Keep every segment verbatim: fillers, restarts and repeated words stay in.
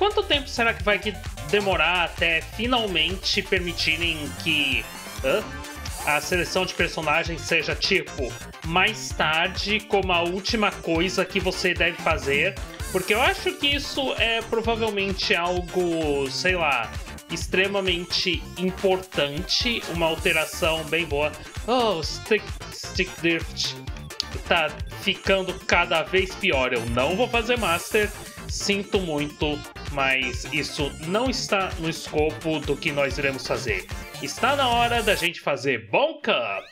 quanto tempo será que vai que demorar até finalmente permitirem que hã? a seleção de personagens seja, tipo, mais tarde como a última coisa que você deve fazer? Porque eu acho que isso é provavelmente algo, sei lá, extremamente importante, uma alteração bem boa. Oh, Stick, stick Drift tá ficando cada vez pior. Eu não vou fazer Master, sinto muito, mas isso não está no escopo do que nós iremos fazer. Está na hora da gente fazer Bonka!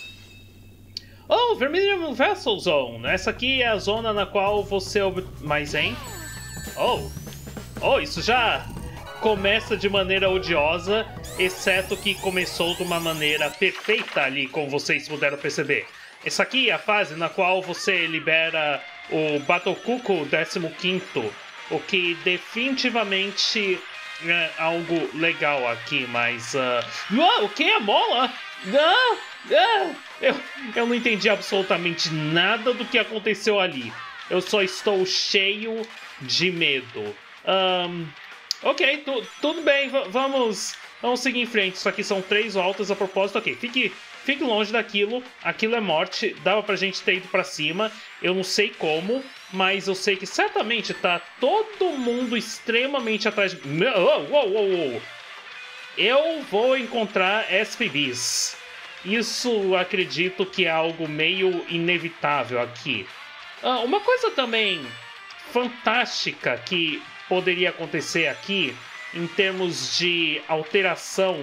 Oh, Vermilion Vessel Zone! Essa aqui é a zona na qual você... Ob... Mas, hein? Oh! Oh, isso já começa de maneira odiosa, exceto que começou de uma maneira perfeita ali, como vocês puderam perceber. Essa aqui é a fase na qual você libera o Battlecuckoo décimo quinto, o que definitivamente é algo legal aqui, mas... Uh... Oh, o que é mola? Não! Ah, eu, eu não entendi absolutamente nada do que aconteceu ali. Eu só estou cheio de medo. Um, ok, tu, tudo bem, vamos, vamos seguir em frente. Isso aqui são três voltas a propósito. Ok, fique, fique longe daquilo. Aquilo é morte. Dava pra gente ter ido pra cima. Eu não sei como, mas eu sei que certamente tá todo mundo extremamente atrás de... Oh, oh, oh, oh. Eu vou encontrar S P Bs. Isso acredito que é algo meio inevitável aqui. Ah, uma coisa também fantástica que poderia acontecer aqui, em termos de alteração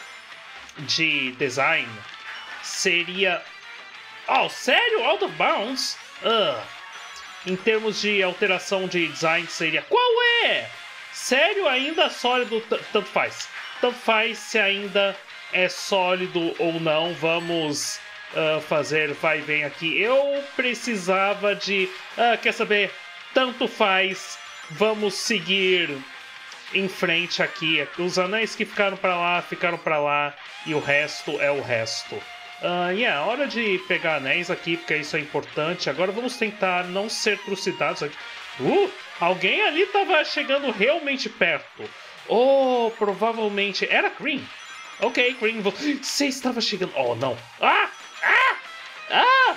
de design, seria... Oh, sério? Out of bounds? Uh. Em termos de alteração de design, seria... Qual é? Sério? Ainda sólido? Tanto faz. Tanto faz se ainda... é sólido ou não, vamos uh, fazer vai e vem aqui. Eu precisava de... Uh, quer saber? Tanto faz, vamos seguir em frente aqui. Os anéis que ficaram pra lá, ficaram pra lá, e o resto é o resto. Uh, e yeah, é hora de pegar anéis aqui, porque isso é importante. Agora vamos tentar não ser trucidados aqui. Uh, alguém ali tava chegando realmente perto. Oh, provavelmente... Era Cream. Ok, Green, você estava chegando... Oh, não. Ah! Ah! Ah!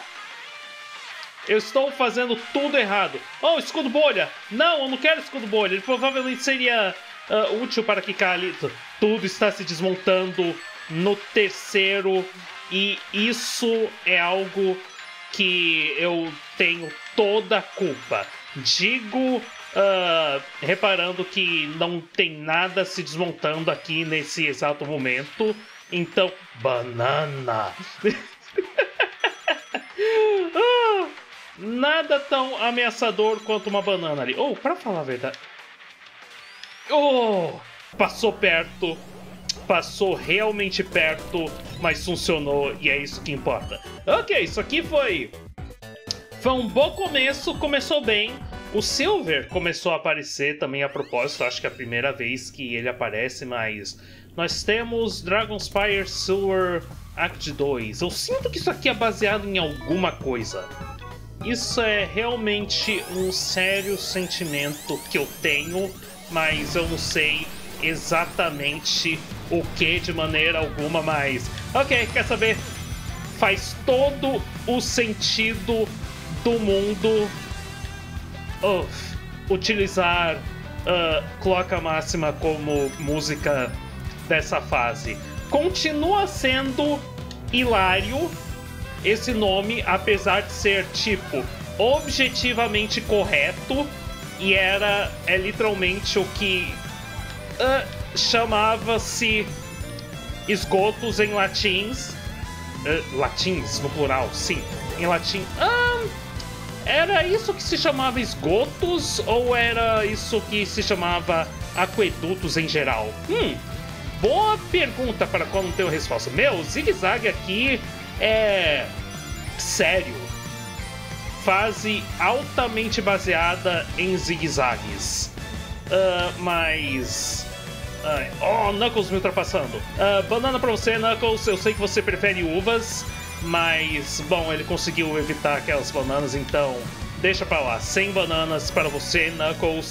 Eu estou fazendo tudo errado. Oh, escudo bolha. Não, eu não quero escudo bolha. Ele provavelmente seria uh, útil para quicar ali. Tudo está se desmontando no terceiro. E isso é algo que eu tenho toda a culpa. Digo... Uh, reparando que não tem nada se desmontando aqui nesse exato momento. Então, banana! uh, nada tão ameaçador quanto uma banana ali. Oh, pra falar a verdade... Oh, passou perto. Passou realmente perto, mas funcionou e é isso que importa. Ok, isso aqui foi... Foi um bom começo, começou bem. O Silver começou a aparecer também a propósito, acho que é a primeira vez que ele aparece, mas nós temos Dragonspire Silver Act dois. Eu sinto que isso aqui é baseado em alguma coisa. Isso é realmente um sério sentimento que eu tenho, mas eu não sei exatamente o que de maneira alguma, mas... Ok, quer saber? Faz todo o sentido do mundo... Uf, utilizar uh, Cloaca Máxima como música dessa fase. Continua sendo hilário esse nome, apesar de ser, tipo, objetivamente correto, e era, é literalmente o que uh, chamava-se esgotos em latins. Uh, latins, no plural, sim, em latim. Um, Era isso que se chamava esgotos ou era isso que se chamava aquedutos em geral? Hum, boa pergunta para qual não tenho resposta. Meu, zigue-zague aqui é sério. Fase altamente baseada em zigue-zagues. Uh, mas... Uh, oh, Knuckles me ultrapassando. Uh, banana pra você, Knuckles. Eu sei que você prefere uvas. Mas, bom, ele conseguiu evitar aquelas bananas, então deixa pra lá. cem bananas para você, Knuckles.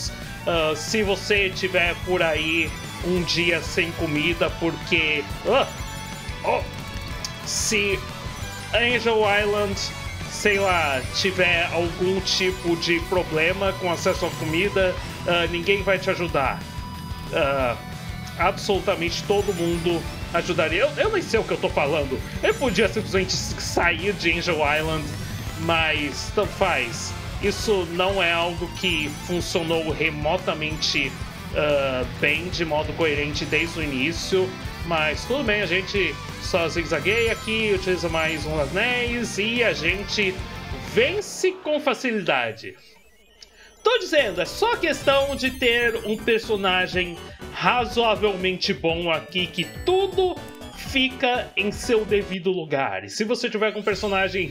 Uh, se você tiver por aí um dia sem comida porque... Uh, oh, se Angel Island, sei lá, tiver algum tipo de problema com acesso à comida, uh, ninguém vai te ajudar. Uh, absolutamente todo mundo ajudaria. Eu, eu nem sei o que eu tô falando. Eu podia simplesmente sair de Angel Island, mas tanto faz. Isso não é algo que funcionou remotamente uh, bem, de modo coerente desde o início. Mas tudo bem, a gente só zigue-zagueia aqui, utiliza mais um anéis e a gente vence com facilidade. Tô dizendo, é só questão de ter um personagem razoavelmente bom aqui, que tudo fica em seu devido lugar. E se você tiver com um personagem...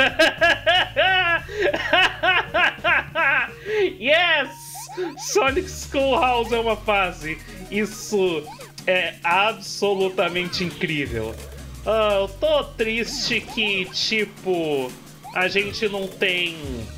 Yes! Sonic Schoolhouse é uma fase. Isso é absolutamente incrível. Uh, eu tô triste que, tipo, a gente não tem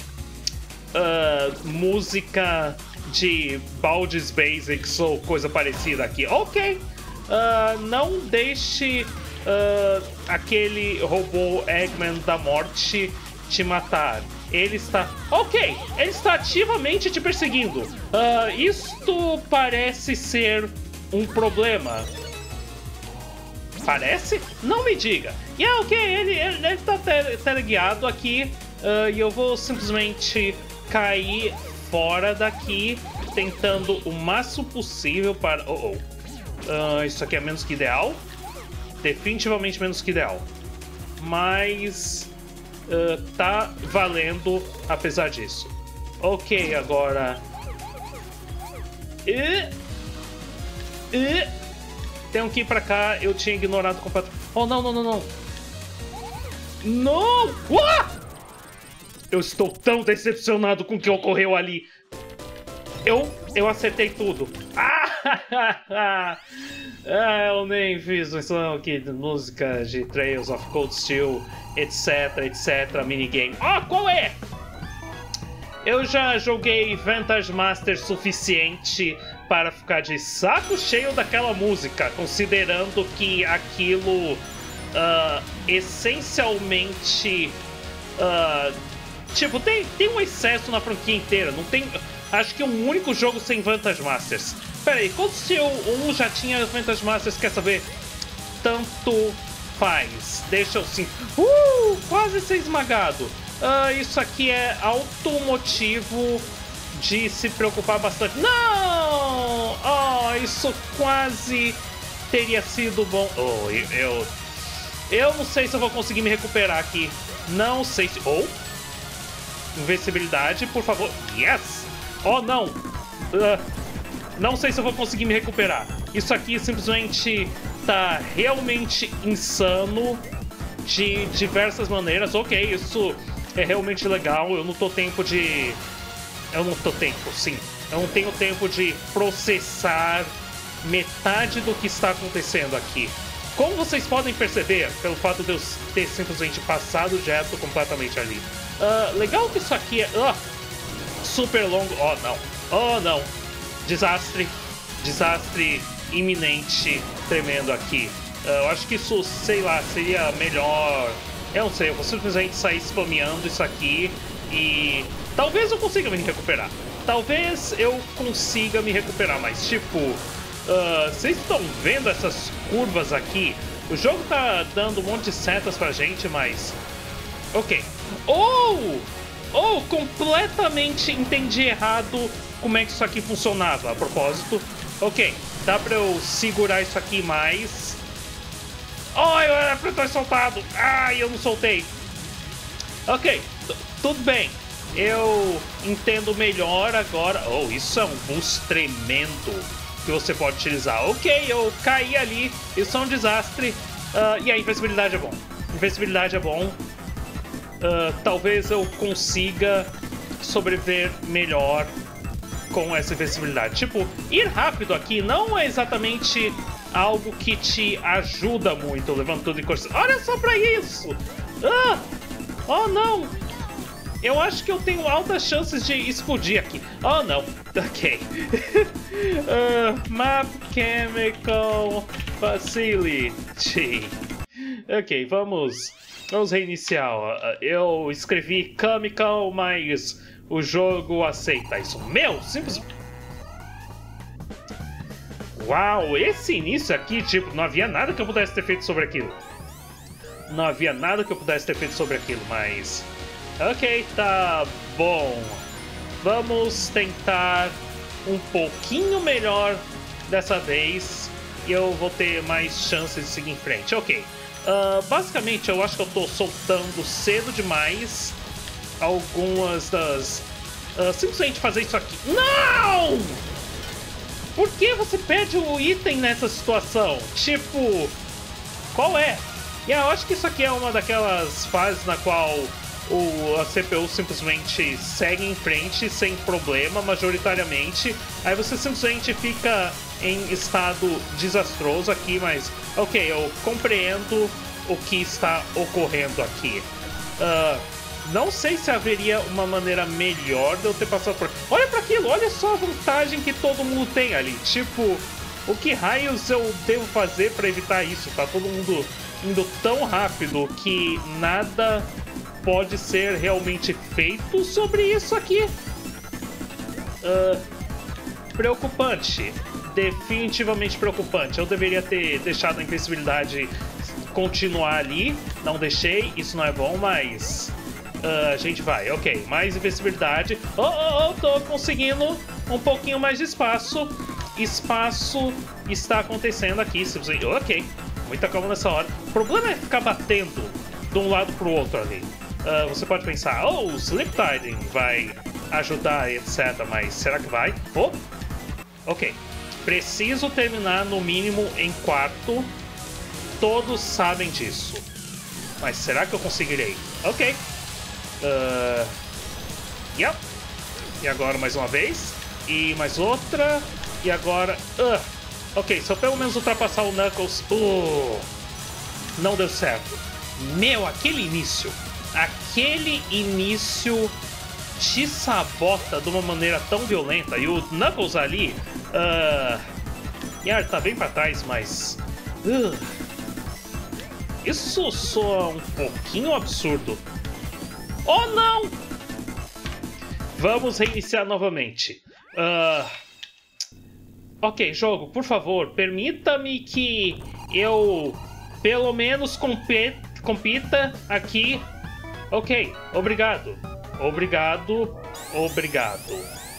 uh, música de Baldi's Basics ou coisa parecida aqui. Ok, uh, não deixe uh, aquele robô Eggman da morte te matar. Ele está... Ok, ele está ativamente te perseguindo. Uh, isto parece ser um problema. Parece? Não me diga. E yeah, ok, ele, ele, ele tá teleguiado aqui. Uh, e eu vou simplesmente cair fora daqui, tentando o máximo possível para... Oh, oh. Uh, isso aqui é menos que ideal. Definitivamente menos que ideal. Mas... Uh, tá valendo apesar disso. Ok, agora... E... E... Tenho que ir pra cá, eu tinha ignorado completamente. Oh, não, não, não, não. Não! Uh! Eu estou tão decepcionado com o que ocorreu ali. Eu, eu acertei tudo. Ah, eu nem fiz menção aqui de música de Trails of Cold Steel, etc, etc, minigame. Ah, qual é? Eu já joguei Vantage Master suficiente para ficar de saco cheio daquela música, considerando que aquilo uh, essencialmente uh, tipo, tem, tem um excesso na franquia inteira. Não tem, acho que um único jogo sem Vantage Masters. Pera aí, Cold Steel um já tinha Vantage Masters, quer saber? Tanto faz, deixa eu sim. Uh, quase ser esmagado. Uh, isso aqui é automotivo de se preocupar bastante. Não! Oh, isso quase teria sido bom. Oh, eu, eu... Eu não sei se eu vou conseguir me recuperar aqui. Não sei se... Oh! Invencibilidade, por favor. Yes! Oh, não! Uh, não sei se eu vou conseguir me recuperar. Isso aqui simplesmente tá realmente insano de diversas maneiras. Ok, isso é realmente legal. Eu não tô tempo de... Eu não tô tempo, sim. Eu não tenho tempo de processar metade do que está acontecendo aqui. Como vocês podem perceber, pelo fato de eu ter simplesmente passado direto completamente ali. Uh, legal que isso aqui é... Uh, super longo... Oh, não. Oh, não. Desastre. Desastre iminente, tremendo aqui. Uh, eu acho que isso, sei lá, seria melhor... Eu não sei, eu vou simplesmente sair spameando isso aqui e... Talvez eu consiga me recuperar. Talvez eu consiga me recuperar, mas tipo... Uh, vocês estão vendo essas curvas aqui? O jogo tá dando um monte de setas pra gente, mas... Ok. Oh! Oh, completamente entendi errado como é que isso aqui funcionava, a propósito. Ok, dá pra eu segurar isso aqui mais. Oh, eu era pra eu ter soltado. Ai, eu não soltei. Ok, tudo bem. Eu entendo melhor agora. Oh, isso é um boost tremendo que você pode utilizar. Ok, eu caí ali. Isso é um desastre. Uh, e a invencibilidade é bom. Invencibilidade é bom. Uh, talvez eu consiga sobreviver melhor com essa invencibilidade. Tipo, ir rápido aqui não é exatamente algo que te ajuda muito, levantando e correndo. Olha só pra isso! Ah! Oh, não! Eu acho que eu tenho altas chances de explodir aqui. Oh, não. Ok. uh, Map Chemical Facility. Ok, vamos... Vamos reiniciar. Uh, eu escrevi Chemical, mas o jogo aceita isso. Meu, simples... Uau, esse início aqui, tipo, não havia nada que eu pudesse ter feito sobre aquilo. Não havia nada que eu pudesse ter feito sobre aquilo, mas... Ok, tá bom. Vamos tentar um pouquinho melhor dessa vez. E eu vou ter mais chances de seguir em frente. Ok. Uh, basicamente, eu acho que eu tô soltando cedo demais algumas das... Uh, simplesmente fazer isso aqui. Não! Por que você perde o item nessa situação? Tipo, qual é? E yeah, eu acho que isso aqui é uma daquelas fases na qual o, a C P U simplesmente segue em frente sem problema, majoritariamente. Aí você simplesmente fica em estado desastroso aqui, mas ok, eu compreendo o que está ocorrendo aqui. Uh, Não sei se haveria uma maneira melhor de eu ter passado por... Olha pra aquilo, olha só a vantagem que todo mundo tem ali. Tipo, o que raios eu devo fazer pra evitar isso? Tá todo mundo indo tão rápido que nada pode ser realmente feito sobre isso aqui. Uh, preocupante. Definitivamente preocupante. Eu deveria ter deixado a invencibilidade continuar ali. Não deixei, isso não é bom, mas... Uh, a gente vai, ok, mais invencibilidade. Oh, oh, oh, tô conseguindo um pouquinho mais de espaço. Espaço está acontecendo aqui, simplesmente. Ok, muita calma nessa hora. O problema é ficar batendo de um lado pro outro ali. Uh, você pode pensar, oh, o Sleep Tiding vai ajudar, etcétera. Mas será que vai? Oh, ok. Preciso terminar no mínimo em quarto. Todos sabem disso. Mas será que eu conseguirei? Ok. Uh, yep. E agora mais uma vez. E mais outra. E agora... Uh, ok, se eu pelo menos ultrapassar o Knuckles... Uh, não deu certo. Meu, aquele início... Aquele início te sabota de uma maneira tão violenta. E o Knuckles ali... Uh, yeah, tá bem pra trás, mas... Uh, isso soa um pouquinho absurdo. Oh, não! Vamos reiniciar novamente. Uh... Ok, jogo, por favor, permita-me que eu, pelo menos, compet... compita aqui. Ok, obrigado. Obrigado, obrigado.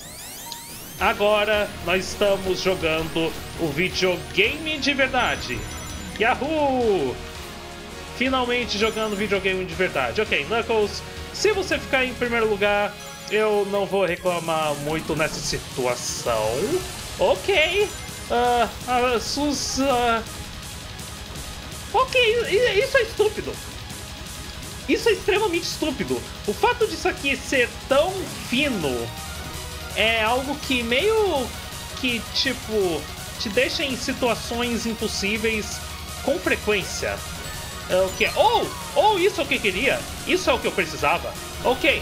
Agora nós estamos jogando o videogame de verdade. Yahoo! Finalmente jogando videogame de verdade. Ok, Knuckles... Se você ficar em primeiro lugar, eu não vou reclamar muito nessa situação. Ok. Uh, uh, sus, uh... Ok, isso é estúpido. Isso é extremamente estúpido. O fato disso aqui ser tão fino é algo que meio que, tipo, te deixa em situações impossíveis com frequência. É o que é? Oh! Oh, isso é o que eu queria! Isso é o que eu precisava! Ok!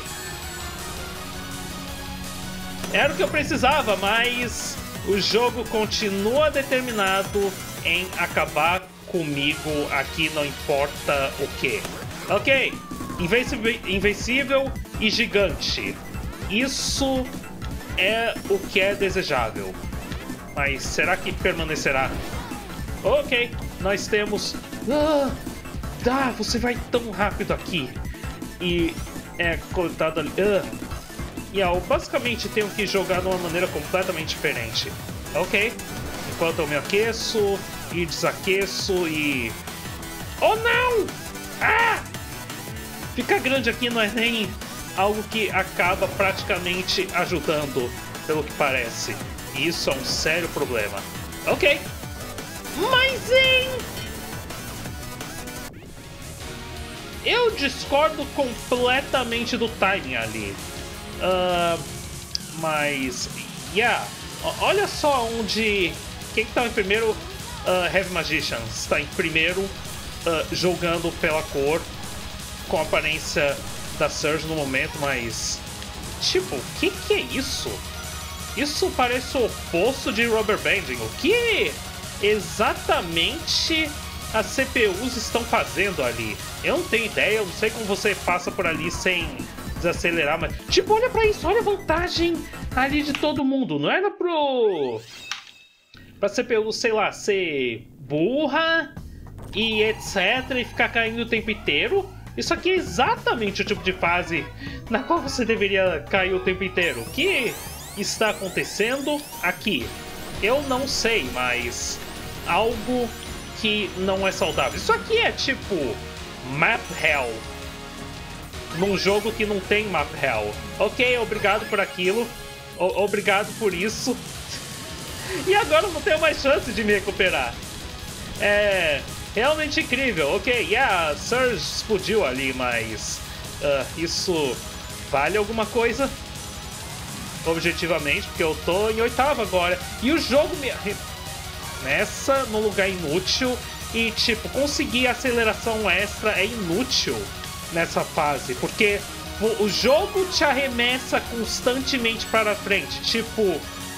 Era o que eu precisava, mas o jogo continua determinado em acabar comigo aqui, não importa o que. Ok! Invencível, invencível e gigante. Isso é o que é desejável. Mas será que permanecerá? Ok, nós temos... Ah! Ah, você vai tão rápido aqui. E é cortado ali. Uh. E eu basicamente tenho que jogar de uma maneira completamente diferente. Ok. Enquanto eu me aqueço e desaqueço e... Oh, não! Ah! Ficar grande aqui não é nem algo que acaba praticamente ajudando, pelo que parece. E isso é um sério problema. Ok. Mas em... Eu discordo completamente do timing ali. Uh, mas, yeah. Olha só onde... Quem que tá em primeiro? Uh, Heavy Magicians está em primeiro, uh, jogando pela cor, com a aparência da Surge no momento, mas... Tipo, o que que é isso? Isso parece o oposto de Rubber Banding. O que exatamente as C P Us estão fazendo ali? Eu não tenho ideia, eu não sei como você passa por ali sem desacelerar, mas... Tipo, olha pra isso, olha a vantagem ali de todo mundo. Não era pro... Pra C P U, sei lá, ser burra e etcétera e ficar caindo o tempo inteiro. Isso aqui é exatamente o tipo de fase na qual você deveria cair o tempo inteiro. O que está acontecendo aqui? Eu não sei, mas algo que não é saudável. Isso aqui é tipo Map Hell num jogo que não tem Map Hell. Ok, obrigado por aquilo. O obrigado por isso. E agora eu não tenho mais chance de me recuperar. É realmente incrível. Ok, yeah, a Surge explodiu ali, mas uh, isso vale alguma coisa? Objetivamente, porque eu tô em oitavo agora. E o jogo me nessa no lugar inútil. E tipo, conseguir aceleração extra é inútil nessa fase, porque o jogo te arremessa constantemente para frente. Tipo,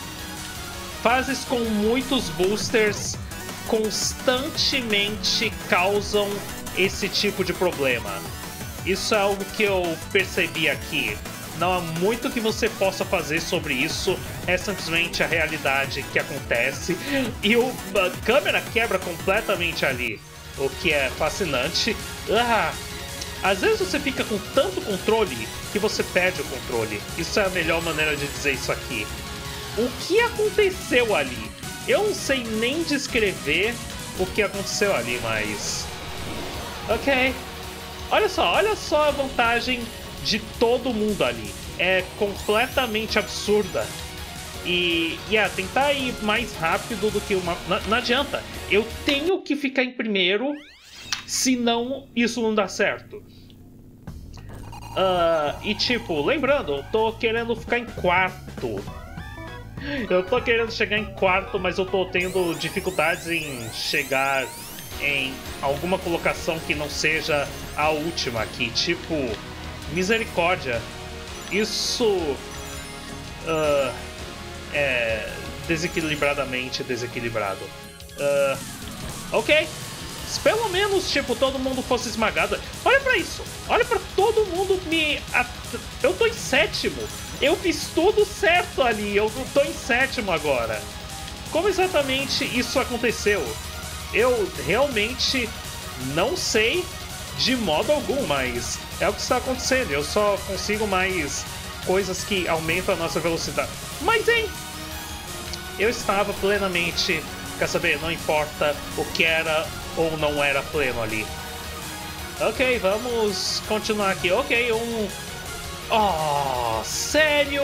fases com muitos boosters constantemente causam esse tipo de problema. Isso é algo que eu percebi aqui. Não há muito que você possa fazer sobre isso. É simplesmente a realidade que acontece. E o, a câmera quebra completamente ali, o que é fascinante. Ah, às vezes você fica com tanto controle que você perde o controle. Isso é a melhor maneira de dizer isso aqui. O que aconteceu ali? Eu não sei nem descrever o que aconteceu ali, mas... Ok. Olha só, olha só a vantagem de todo mundo ali. É completamente absurda. E, yeah, tentar ir mais rápido do que uma... Não, não adianta. Eu tenho que ficar em primeiro, senão isso não dá certo. Uh, e tipo, lembrando, eu tô querendo ficar em quarto. Eu tô querendo chegar em quarto, mas eu tô tendo dificuldades em chegar em alguma colocação que não seja a última aqui. Tipo, misericórdia. Isso uh, é desequilibradamente desequilibrado. Uh, ok. Se pelo menos, tipo, todo mundo fosse esmagado. Olha pra isso. Olha pra todo mundo me... Eu tô em sétimo. Eu fiz tudo certo ali. Eu tô em sétimo agora. Como exatamente isso aconteceu? Eu realmente não sei de modo algum, mas é o que está acontecendo. Eu só consigo mais coisas que aumentam a nossa velocidade. Mas, hein? Eu estava plenamente... Quer saber? Não importa o que era ou não era pleno ali. Ok, vamos continuar aqui. Ok, um... Oh, sério?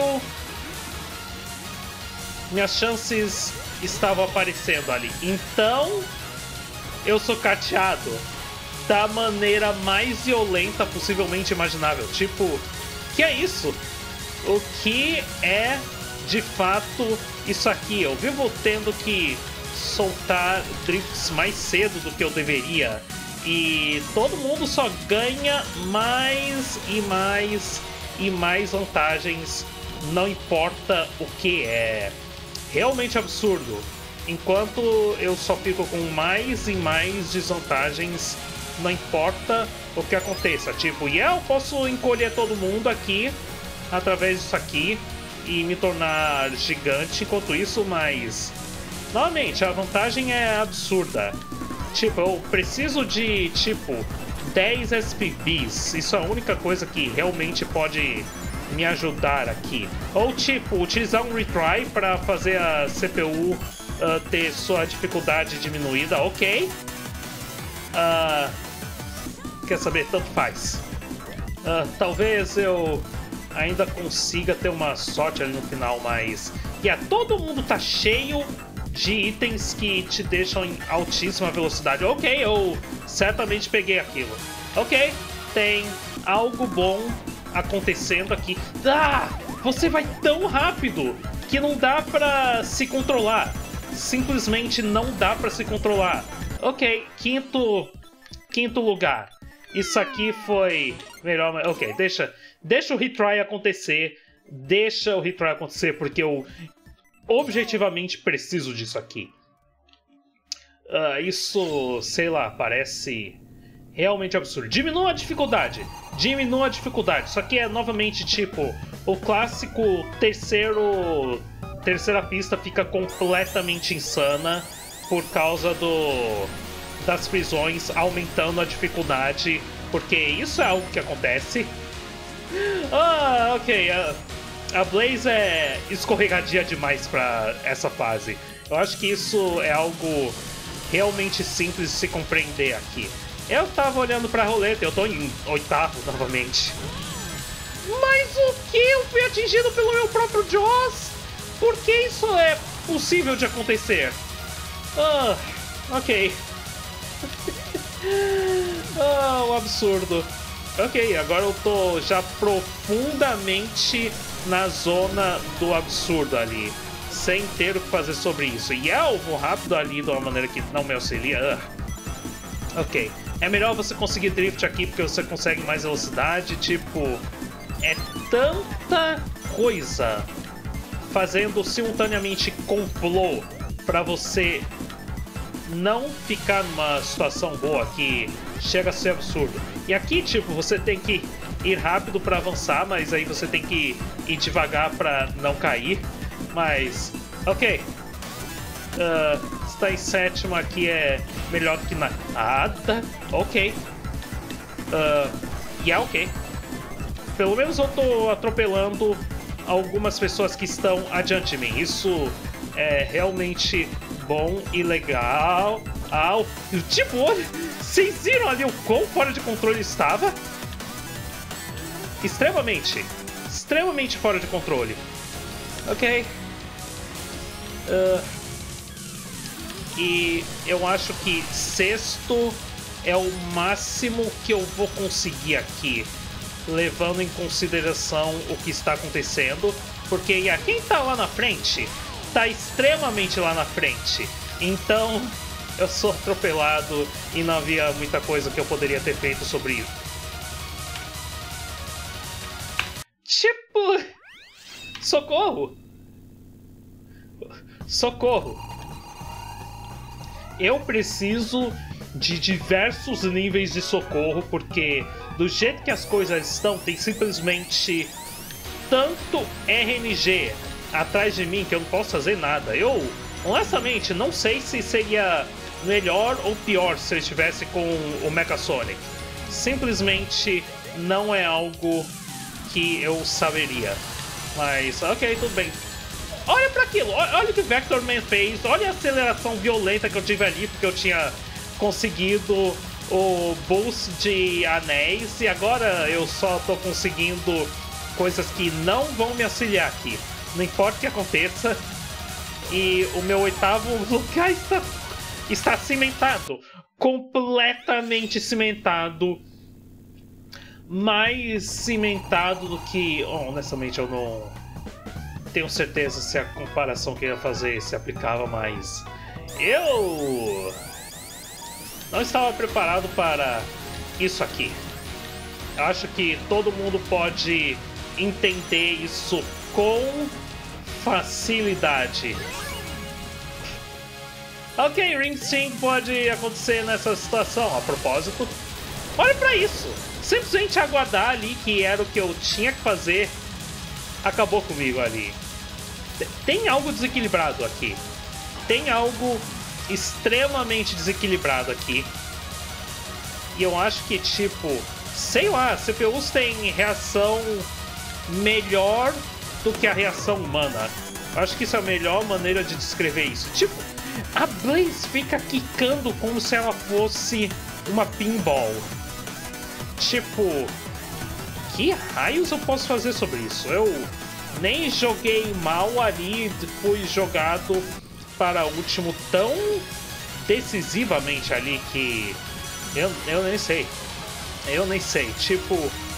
Minhas chances estavam aparecendo ali. Então, eu sou cateado da maneira mais violenta possivelmente imaginável. Tipo, que é isso? O que é, de fato, isso aqui? Eu vivo tendo que soltar drifts mais cedo do que eu deveria. E todo mundo só ganha mais e mais e mais vantagens. Não importa o que é. Realmente absurdo. Enquanto eu só fico com mais e mais desvantagens, não importa o que aconteça. Tipo, e yeah, eu posso encolher todo mundo aqui através disso aqui e me tornar gigante enquanto isso, mas... Novamente, a vantagem é absurda. Tipo, eu preciso de, tipo, dez S P Bs. Isso é a única coisa que realmente pode me ajudar aqui. Ou, tipo, utilizar um retry para fazer a C P U uh, ter sua dificuldade diminuída. Ok. Uh, quer saber? Tanto faz. Uh, talvez eu ainda consiga ter uma sorte ali no final, mas... Yeah, todo mundo tá cheio de itens que te deixam em altíssima velocidade. Ok, eu certamente peguei aquilo. Ok, tem algo bom acontecendo aqui. Ah, você vai tão rápido que não dá pra se controlar. Simplesmente não dá pra se controlar. Ok, quinto, quinto lugar. Isso aqui foi Melhor, ok, deixa, deixa o retry acontecer. Deixa o retry acontecer, porque eu objetivamente preciso disso aqui. Uh, isso, sei lá, parece realmente absurdo. Diminua a dificuldade. Diminua a dificuldade. Isso aqui é novamente tipo o clássico terceiro... Terceira pista fica completamente insana por causa do... das prisões aumentando a dificuldade. Porque isso é algo que acontece. Ah, ok. A, a Blaze é escorregadia demais pra essa fase. Eu acho que isso é algo realmente simples de se compreender aqui. Eu tava olhando pra roleta, eu tô em oitavo novamente. Mas o que? Eu fui atingido pelo meu próprio Jaws? Por que isso é possível de acontecer? Ah, ok. Ah, um absurdo. Ok, agora eu tô já profundamente na zona do absurdo ali, sem ter o que fazer sobre isso. E eu vou rápido ali de uma maneira que não me auxilia. Uh. Ok, é melhor você conseguir drift aqui porque você consegue mais velocidade. Tipo, é tanta coisa fazendo simultaneamente complô pra você não ficar numa situação boa que chega a ser absurdo. E aqui, tipo, você tem que ir rápido pra avançar, mas aí você tem que ir devagar pra não cair. Mas, ok. Uh, estar em sétimo aqui é melhor do que nada. Ok. Uh, e yeah, é ok. Pelo menos eu tô atropelando algumas pessoas que estão adiante de mim. Isso é realmente bom e legal. Au. Tipo, vocês viram ali o quão fora de controle estava? Extremamente. Extremamente fora de controle. Ok. Uh, e eu acho que sexto é o máximo que eu vou conseguir aqui, levando em consideração o que está acontecendo. Porque e a quem tá lá na frente tá extremamente lá na frente. Então eu sou atropelado e não havia muita coisa que eu poderia ter feito sobre isso. Tipo... Socorro! Socorro! Eu preciso de diversos níveis de socorro, porque do jeito que as coisas estão, tem simplesmente tanto R N G atrás de mim que eu não posso fazer nada. Eu, honestamente, não sei se seria melhor ou pior se eu estivesse com o Mecha-Sonic. Simplesmente não é algo que eu saberia. Mas, ok, tudo bem. Olha pra aquilo, olha o que o Vectorman fez, olha a aceleração violenta que eu tive ali, porque eu tinha conseguido o boost de anéis, e agora eu só tô conseguindo coisas que não vão me auxiliar aqui. Não importa o que aconteça. E o meu oitavo lugar está, está cimentado. Completamente cimentado. Mais cimentado do que... Oh, honestamente, eu não tenho certeza se a comparação que eu ia fazer se aplicava, mas... Eu não estava preparado para isso aqui. Eu acho que todo mundo pode entender isso com facilidade. Ok, Ring Sync pode acontecer nessa situação. A propósito, olha pra isso. Simplesmente aguardar ali, que era o que eu tinha que fazer, acabou comigo ali. Tem algo desequilibrado aqui. Tem algo extremamente desequilibrado aqui. E eu acho que, tipo, sei lá, C P Us têm reação melhor do que a reação humana. Eu acho que isso é a melhor maneira de descrever isso. Tipo, a Blaze fica quicando como se ela fosse uma pinball. Tipo, que raios eu posso fazer sobre isso? Eu nem joguei mal ali, fui jogado para o último tão decisivamente ali que eu, eu nem sei. Eu nem sei, tipo...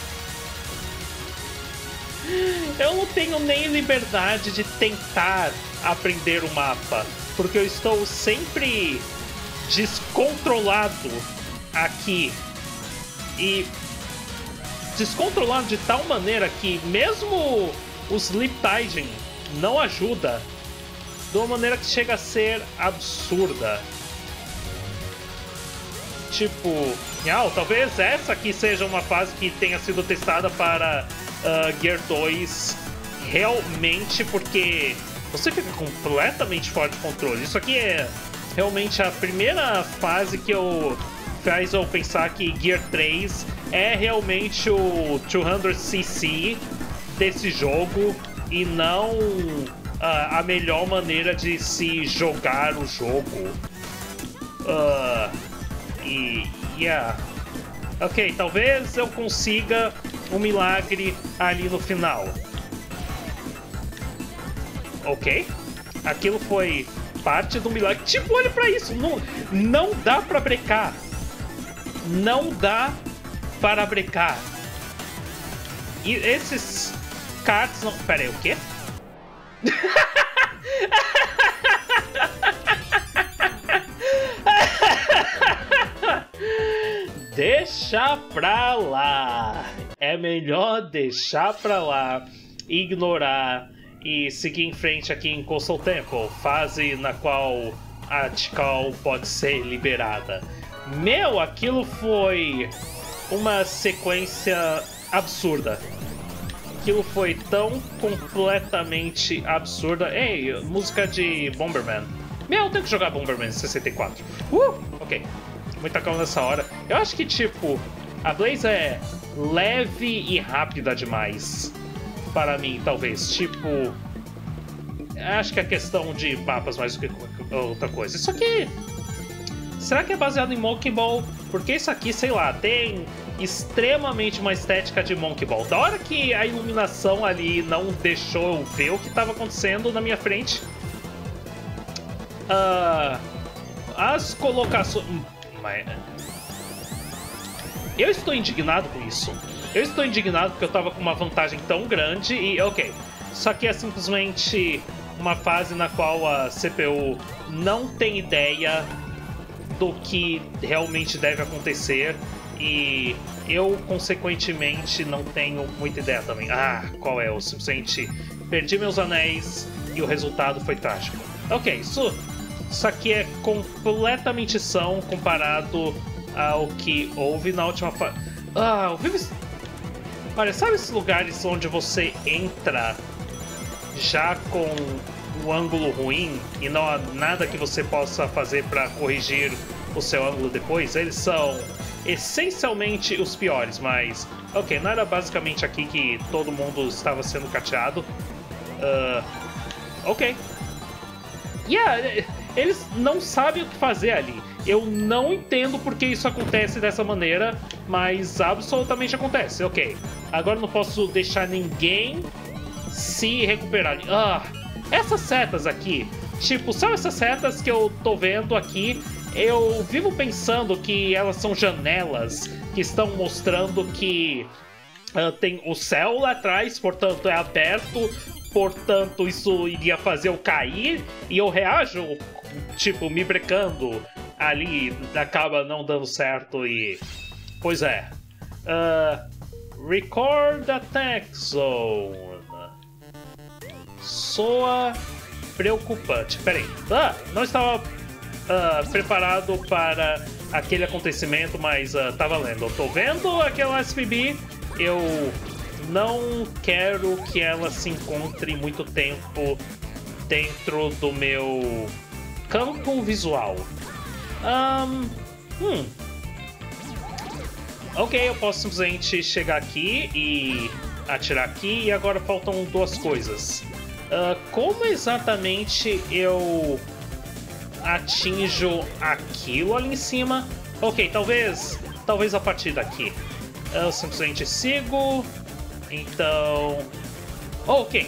Eu não tenho nem liberdade de tentar aprender o mapa, porque eu estou sempre descontrolado aqui. E descontrolado de tal maneira que mesmo o Sleep Tiding não ajuda, de uma maneira que chega a ser absurda. Tipo, ah, talvez essa aqui seja uma fase que tenha sido testada para uh, Gear dois realmente, porque você fica completamente fora de controle. Isso aqui é realmente a primeira fase que eu faz eu pensar que Gear três é realmente o duzentos C C desse jogo e não uh, a melhor maneira de se jogar o jogo. Uh, e, yeah. Ok, talvez eu consiga um milagre ali no final. Ok, aquilo foi parte do milagre. Tipo, olha pra isso, não, não dá pra brecar. Não dá para brecar. E esses cards não... Pera aí, o quê? Deixa pra lá. É melhor deixar pra lá, ignorar e seguir em frente aqui em Coastal Temple, fase na qual a Tikal pode ser liberada. Meu, aquilo foi uma sequência absurda. Aquilo foi tão completamente absurda. Ei, música de Bomberman. Meu, eu tenho que jogar Bomberman sessenta e quatro. Uh, ok. Muita calma nessa hora. Eu acho que, tipo, a Blaze é leve e rápida demais. Para mim, talvez. Tipo, acho que é questão de mapas mais do que outra coisa. Isso aqui... Será que é baseado em Monkey Ball? Porque isso aqui, sei lá, tem extremamente uma estética de Monkey Ball. Da hora que a iluminação ali não deixou eu ver o que estava acontecendo na minha frente. Uh, as colocações... Eu estou indignado com isso. Eu estou indignado porque eu estava com uma vantagem tão grande e, ok, isso aqui é simplesmente uma fase na qual a C P U não tem ideia do que realmente deve acontecer e eu, consequentemente, não tenho muita ideia também. Ah, qual é? Eu simplesmente perdi meus anéis e o resultado foi trágico. Ok, isso, isso aqui é completamente são comparado ao que houve na última fase. Ah, eu vivo... Olha, sabe esses lugares onde você entra já com o ângulo ruim e não há nada que você possa fazer para corrigir o seu ângulo depois? Eles são essencialmente os piores, mas ok, não era basicamente aqui que todo mundo estava sendo cateado. Uh, ok. Yeah, eles não sabem o que fazer ali. Eu não entendo porque isso acontece dessa maneira, mas absolutamente acontece. Ok, agora não posso deixar ninguém se recuperar. Ah, essas setas aqui, tipo, são essas setas que eu tô vendo aqui. Eu vivo pensando que elas são janelas que estão mostrando que uh, tem o céu lá atrás, portanto é aberto, portanto isso iria fazer eu cair e eu reajo, tipo, me brecando. Ali acaba não dando certo e... Pois é. Uh, record Attack Zone. Soa preocupante. Peraí. Ah, não estava uh, preparado para aquele acontecimento, mas uh, tá valendo. Eu tô vendo aquela S P B. Eu não quero que ela se encontre muito tempo dentro do meu campo visual. Um, hum. Ok, eu posso simplesmente chegar aqui e atirar aqui. E agora faltam duas coisas. Uh, como exatamente eu atinjo aquilo ali em cima? Ok, talvez, talvez a partir daqui. Eu simplesmente sigo. Então... Ok.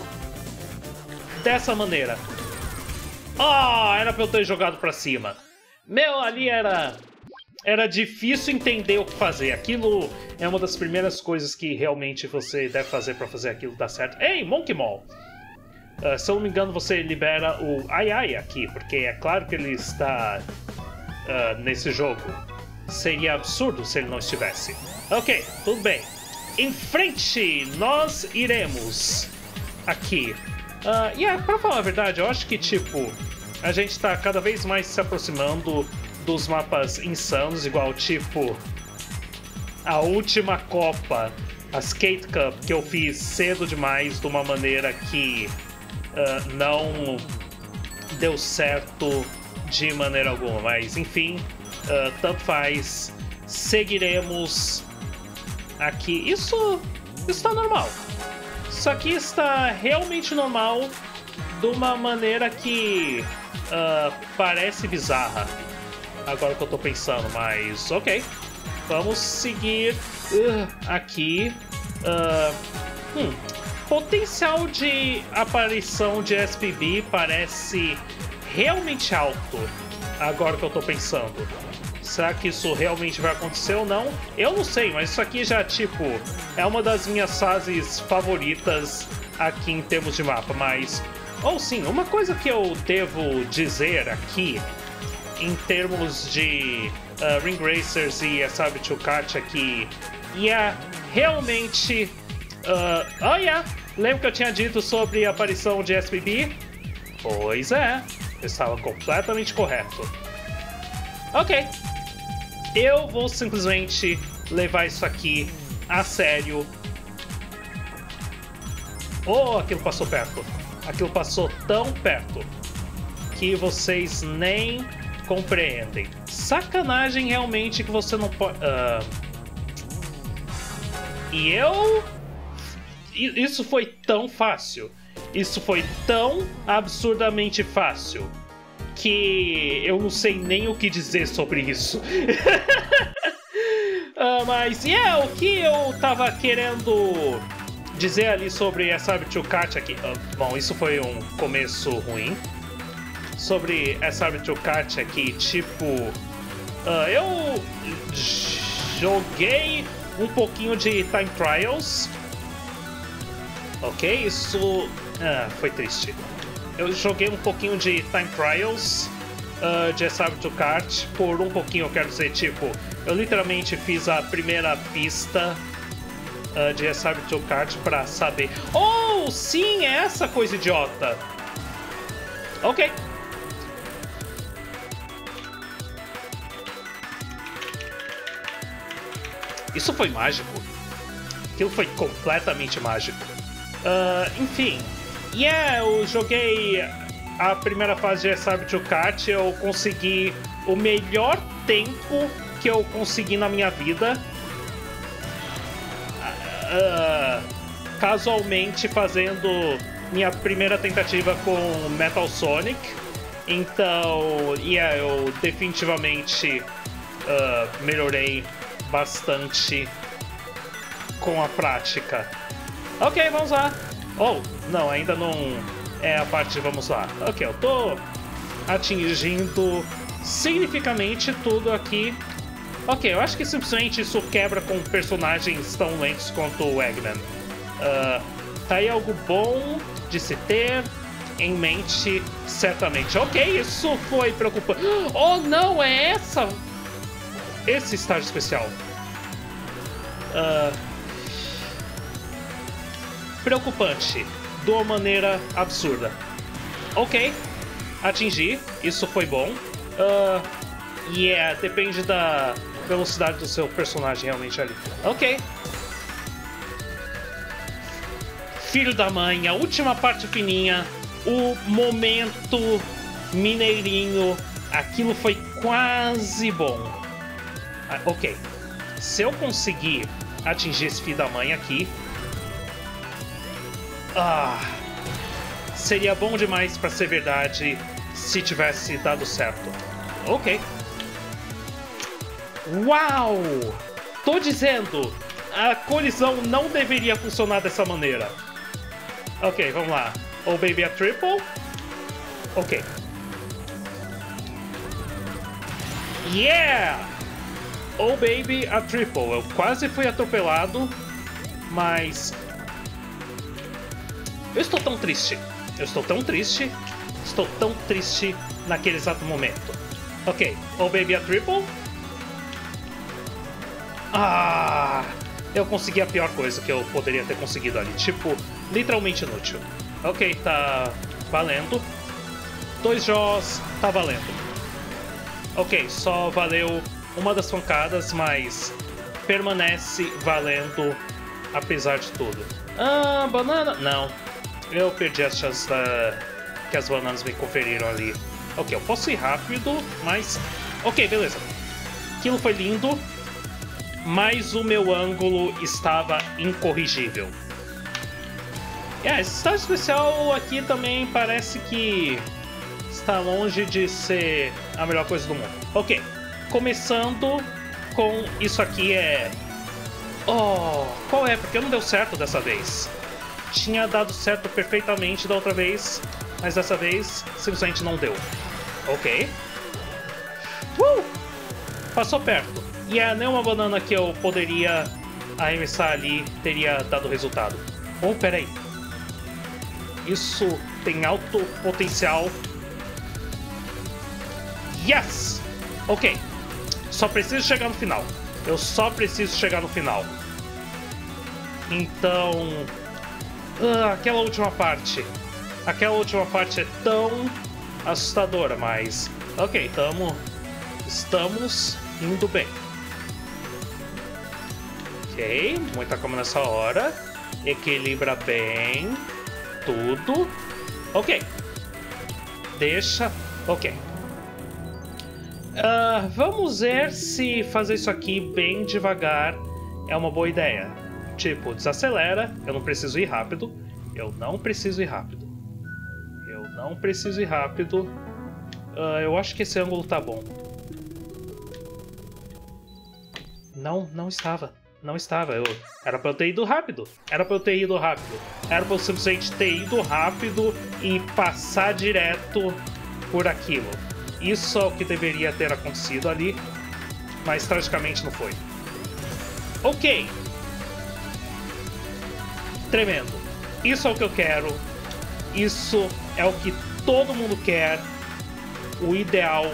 Dessa maneira. Ah, oh, era pra eu ter jogado pra cima. Meu, ali era... Era difícil entender o que fazer. Aquilo é uma das primeiras coisas que realmente você deve fazer pra fazer aquilo dar certo. Ei, Monkey Mall! Uh, se eu não me engano, você libera o Ai Ai aqui, porque é claro que ele está uh, nesse jogo. Seria absurdo se ele não estivesse. Ok, tudo bem. em frente nós iremos aqui. Uh, e yeah, pra falar a verdade, eu acho que, tipo, a gente tá cada vez mais se aproximando dos mapas insanos, igual, tipo, a última Copa, a Skate Cup, que eu fiz cedo demais, de uma maneira que uh, não deu certo de maneira alguma. Mas, enfim, uh, tanto faz, seguiremos aqui. Isso está normal. Isso aqui está realmente normal, de uma maneira que uh, parece bizarra, agora que eu tô pensando, mas ok. Vamos seguir uh, aqui. Uh, hum, potencial de aparição de S P B parece realmente alto, agora que eu tô pensando. Será que isso realmente vai acontecer ou não? Eu não sei, mas isso aqui já, tipo, é uma das minhas fases favoritas aqui em termos de mapa, mas... Ou sim, uma coisa que eu devo dizer aqui, em termos de uh, Ring Racers e S R dois Kart aqui, e yeah, realmente... Uh, oh, yeah! Lembra que eu tinha dito sobre a aparição de S P B? Pois é, eu estava completamente correto. Ok. Eu vou simplesmente levar isso aqui a sério. Oh, aquilo passou perto. Aquilo passou tão perto que vocês nem compreendem. Sacanagem realmente que você não pode... Uh... E eu... Isso foi tão fácil. Isso foi tão absurdamente fácil que eu não sei nem o que dizer sobre isso. uh, mas, yeah, o que eu tava querendo dizer ali sobre S R dois Kart aqui... Uh, bom, isso foi um começo ruim. Sobre S R dois Kart aqui, tipo... Uh, eu joguei um pouquinho de Time Trials. Ok, isso... Ah, foi triste. Eu joguei um pouquinho de Time Trials uh, de S R dois Kart. Por um pouquinho, eu quero dizer, tipo, eu literalmente fiz a primeira pista uh, de S R dois Kart pra saber. Oh, sim, é essa coisa idiota. Ok. Isso foi mágico. Aquilo foi completamente mágico. Uh, enfim. E yeah, eu joguei a primeira fase de S R dois Kart, eu consegui o melhor tempo que eu consegui na minha vida. Uh, casualmente fazendo minha primeira tentativa com Metal Sonic. Então, yeah, eu definitivamente uh, melhorei bastante com a prática. Ok, vamos lá. Oh, não, ainda não é a parte de vamos lá. Ok, eu tô atingindo significativamente tudo aqui. Ok, eu acho que simplesmente isso quebra com personagens tão lentos quanto o Eggman. Uh, tá aí algo bom de se ter em mente, certamente. Ok, isso foi preocupante. Oh, não, é essa... Esse estágio especial. Uh... Preocupante, de uma maneira absurda. Ok, atingi, isso foi bom. Uh, yeah, depende da velocidade do seu personagem realmente ali. Ok. Filho da mãe, a última parte fininha, o momento mineirinho, aquilo foi quase bom. Ah, ok, se eu conseguir atingir esse filho da mãe aqui, ah, seria bom demais pra ser verdade se tivesse dado certo. Ok. Uau! Tô dizendo, a colisão não deveria funcionar dessa maneira. Ok, vamos lá. Oh baby, a triple. Ok. Yeah! Oh baby, a triple. Eu quase fui atropelado, mas... Eu estou tão triste. Eu estou tão triste. Estou tão triste naquele exato momento. Ok. Oh baby, a triple. Ah! eu consegui a pior coisa que eu poderia ter conseguido ali. Tipo, literalmente inútil. Ok, tá valendo. Dois Jaws, tá valendo. Ok, só valeu uma das pancadas, mas permanece valendo apesar de tudo. Ah, banana? Não. Eu perdi as chances da... que as bananas me conferiram ali. Ok, eu posso ir rápido, mas... Ok, beleza. Aquilo foi lindo, mas o meu ângulo estava incorrigível. É, esse estágio especial aqui também parece que está longe de ser a melhor coisa do mundo. Ok, começando com isso aqui é... Oh, qual é? Porque não deu certo dessa vez. Tinha dado certo perfeitamente da outra vez, mas dessa vez simplesmente não deu. Ok. Uh! Passou perto. E é nenhuma banana que eu poderia arremessar ali teria dado resultado. Oh, peraí. Isso tem alto potencial. Yes! Ok. Só preciso chegar no final. Eu só preciso chegar no final. Então... Uh, aquela última parte. Aquela última parte é tão assustadora, mas... Ok, tamo... Estamos indo bem. Ok, muita calma nessa hora. Equilibra bem tudo. Ok. Deixa... Ok. Uh, vamos ver se fazer isso aqui bem devagar é uma boa ideia. Tipo, desacelera. Eu não preciso ir rápido. Eu não preciso ir rápido. Eu não preciso ir rápido. Uh, eu acho que esse ângulo tá bom. Não, não estava. Não estava. Eu... Era pra eu ter ido rápido. Era pra eu ter ido rápido. Era pra eu simplesmente ter ido rápido e passar direto por aquilo. Isso é o que deveria ter acontecido ali, mas tragicamente não foi. Ok. Tremendo. Isso é o que eu quero. Isso é o que todo mundo quer. O ideal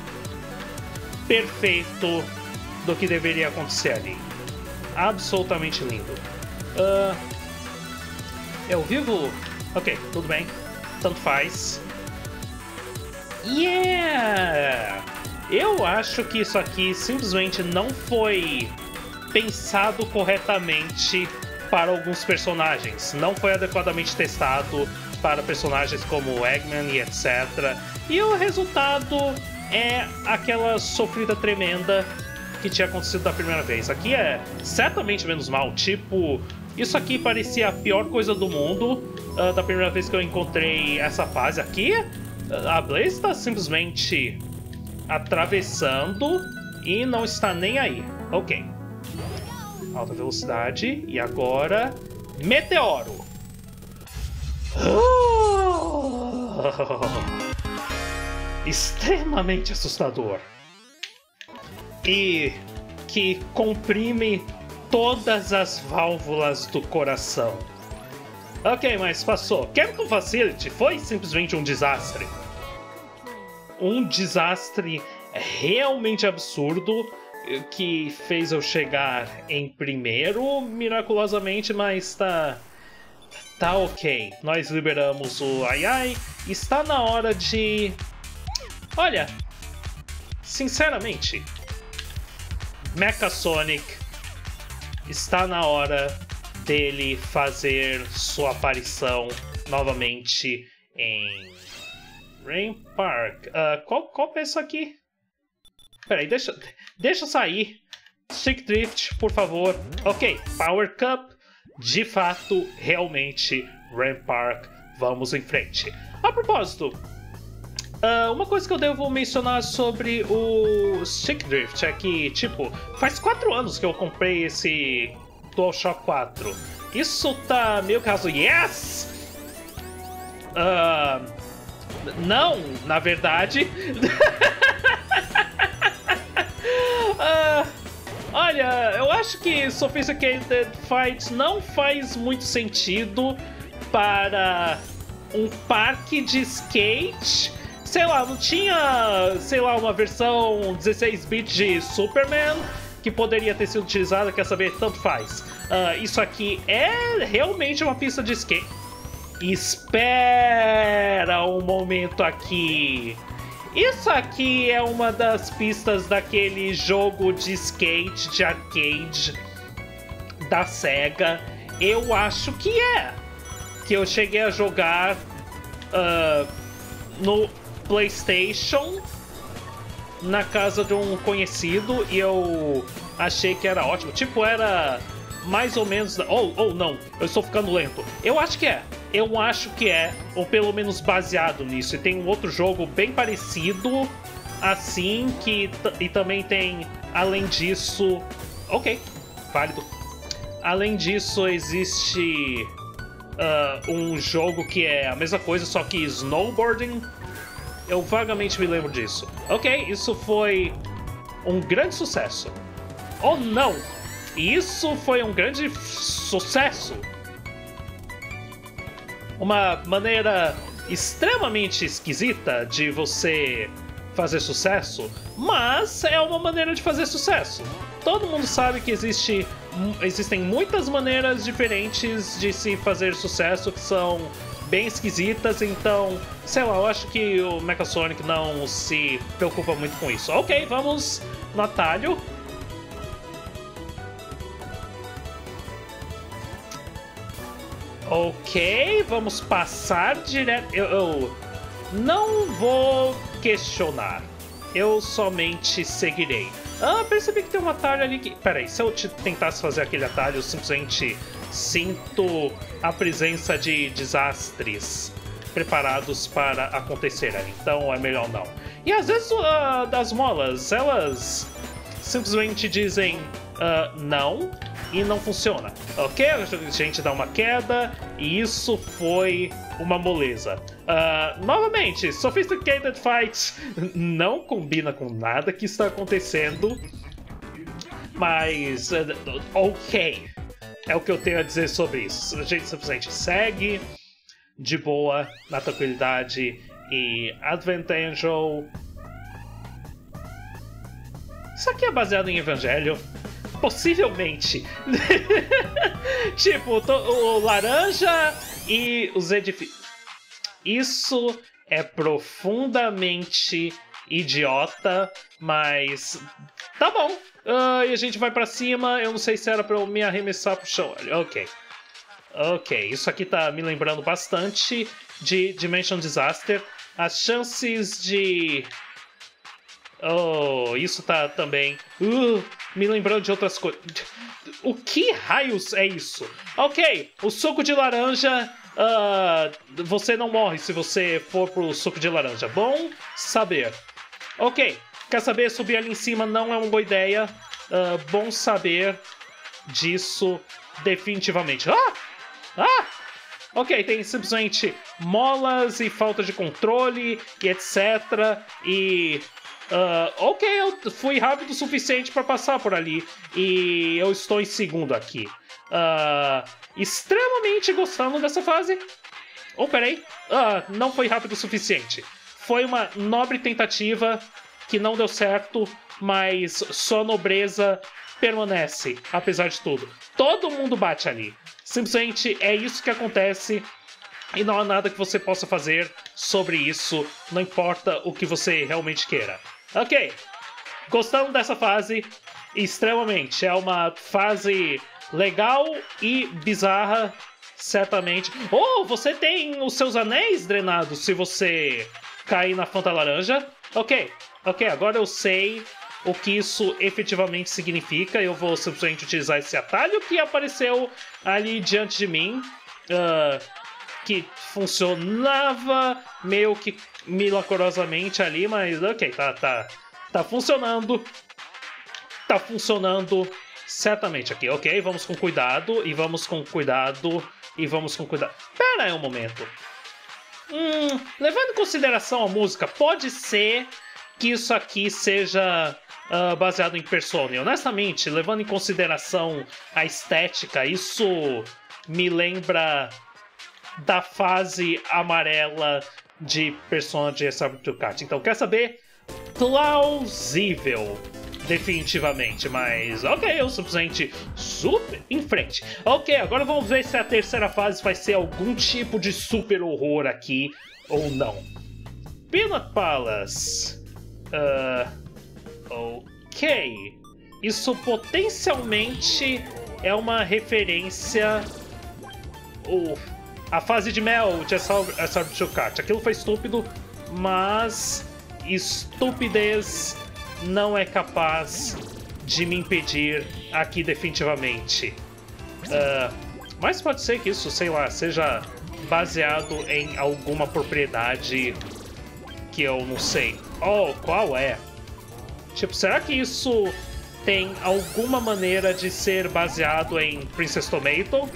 perfeito do que deveria acontecer ali. Absolutamente lindo. Uh, eu vivo... Ok, tudo bem. Tanto faz. Yeah! Eu acho que isso aqui simplesmente não foi pensado corretamente para alguns personagens. Não foi adequadamente testado para personagens como Eggman e etcétera. E o resultado é aquela sofrida tremenda que tinha acontecido da primeira vez. Aqui é certamente menos mal. Tipo, isso aqui parecia a pior coisa do mundo uh, da primeira vez que eu encontrei essa fase aqui. A Blaze está simplesmente atravessando e não está nem aí. Ok. Alta velocidade. E agora... Meteoro! Extremamente assustador. E que comprime todas as válvulas do coração. Ok, mas passou. Chemical Facility foi simplesmente um desastre. Um desastre realmente absurdo que fez eu chegar em primeiro, miraculosamente, mas tá... Tá ok. Nós liberamos o Ai Ai. Está na hora de... Olha, sinceramente, Mecha Sonic está na hora dele fazer sua aparição novamente em Rain Park. Uh, qual, qual é isso aqui? Peraí, deixa, deixa eu sair. Stick Drift, por favor. Ok, Power Cup. De fato, realmente, Rain Park. Vamos em frente. A propósito, uh, uma coisa que eu devo mencionar sobre o Stick Drift é que, tipo, faz quatro anos que eu comprei esse DualShock quatro. Isso tá meio caso... Yes! Uh, não, na verdade... uh, olha, eu acho que Sophisticated Fights não faz muito sentido para um parque de skate. Sei lá, não tinha, sei lá, uma versão dezesseis bit de Superman? que poderia ter sido utilizada, quer saber, tanto faz. Uh, isso aqui é realmente uma pista de skate. Espera um momento aqui. Isso aqui é uma das pistas daquele jogo de skate, de arcade, da SEGA. Eu acho que é. Que eu cheguei a jogar uh, no PlayStation, na casa de um conhecido, e eu achei que era ótimo. Tipo, era mais ou menos... Ou oh, oh, não, eu estou ficando lento. Eu acho que é. Eu acho que é, ou pelo menos baseado nisso. E tem um outro jogo bem parecido, assim, que... E também tem, além disso... Ok, válido. Além disso, existe uh, um jogo que é a mesma coisa, só que snowboarding. Eu vagamente me lembro disso. Ok, isso foi um grande sucesso. Oh, não! Isso foi um grande sucesso! Uma maneira extremamente esquisita de você fazer sucesso, mas é uma maneira de fazer sucesso. Todo mundo sabe que existe, existem muitas maneiras diferentes de se fazer sucesso que são bem esquisitas, então, sei lá, eu acho que o Mecha-Sonic não se preocupa muito com isso. Ok, vamos no atalho. Ok, vamos passar direto. Eu, eu não vou questionar. Eu somente seguirei. Ah, percebi que tem um atalho ali que... Peraí, se eu tentasse fazer aquele atalho, eu simplesmente sinto a presença de desastres preparados para acontecer ali. Então é melhor não. E às vezes uh, das molas, elas simplesmente dizem uh, não. E não funciona. Ok, a gente dá uma queda e isso foi uma moleza. Uh, novamente, Sophisticated Fight não combina com nada que está acontecendo, mas uh, ok, é o que eu tenho a dizer sobre isso. A gente simplesmente segue de boa, na tranquilidade e Advent Angel. Isso aqui é baseado em Evangelho. Possivelmente. Tipo, o laranja e os edifícios. Isso é profundamente idiota, mas tá bom. Uh, e a gente vai pra cima. Eu não sei se era pra eu me arremessar pro chão. Ok. Ok, isso aqui tá me lembrando bastante de Dimension Disaster. As chances de... Oh, isso tá também... Uh, me lembrando de outras coisas. O que raios é isso? Ok, o suco de laranja... Uh, você não morre se você for pro suco de laranja. Bom saber. Ok, quer saber? Subir ali em cima não é uma boa ideia. Uh, bom saber disso definitivamente. Ah! Ah! Ok, tem simplesmente molas e falta de controle e etcétera. E... Uh, ok, eu fui rápido o suficiente para passar por ali. E eu estou em segundo aqui. Uh, extremamente gostando dessa fase. Oh, peraí. Uh, não foi rápido o suficiente. Foi uma nobre tentativa que não deu certo, mas só nobreza permanece, apesar de tudo. Todo mundo bate ali. Simplesmente é isso que acontece. E não há nada que você possa fazer sobre isso. Não importa o que você realmente queira. Ok, gostando dessa fase extremamente. É uma fase legal e bizarra, certamente. Oh, você tem os seus anéis drenados se você cair na Fanta Laranja. Ok, ok, agora eu sei o que isso efetivamente significa. Eu vou simplesmente utilizar esse atalho que apareceu ali diante de mim. Uh, que funcionava meio que milagrosamente ali, mas ok, tá, tá, tá funcionando. Tá funcionando certamente aqui. Ok, vamos com cuidado, e vamos com cuidado, e vamos com cuidado. Pera aí um momento. Hum, levando em consideração a música, pode ser que isso aqui seja uh, baseado em Persona. E, honestamente, levando em consideração a estética, isso me lembra da fase amarela de Persona de Cyberpunk. Então, quer saber? Plausível. definitivamente, mas ok, eu simplesmente super em frente. Ok, agora vamos ver se a terceira fase vai ser algum tipo de super horror aqui ou não. Peanut Palace. Uh, ok. Isso potencialmente é uma referência... Oh, a fase de mel de Sword Chocolate. Aquilo foi estúpido, mas estupidez não é capaz de me impedir aqui definitivamente. Uh, mas pode ser que isso, sei lá, seja baseado em alguma propriedade que eu não sei. Oh, qual é? Tipo, será que isso tem alguma maneira de ser baseado em Princess Tomato?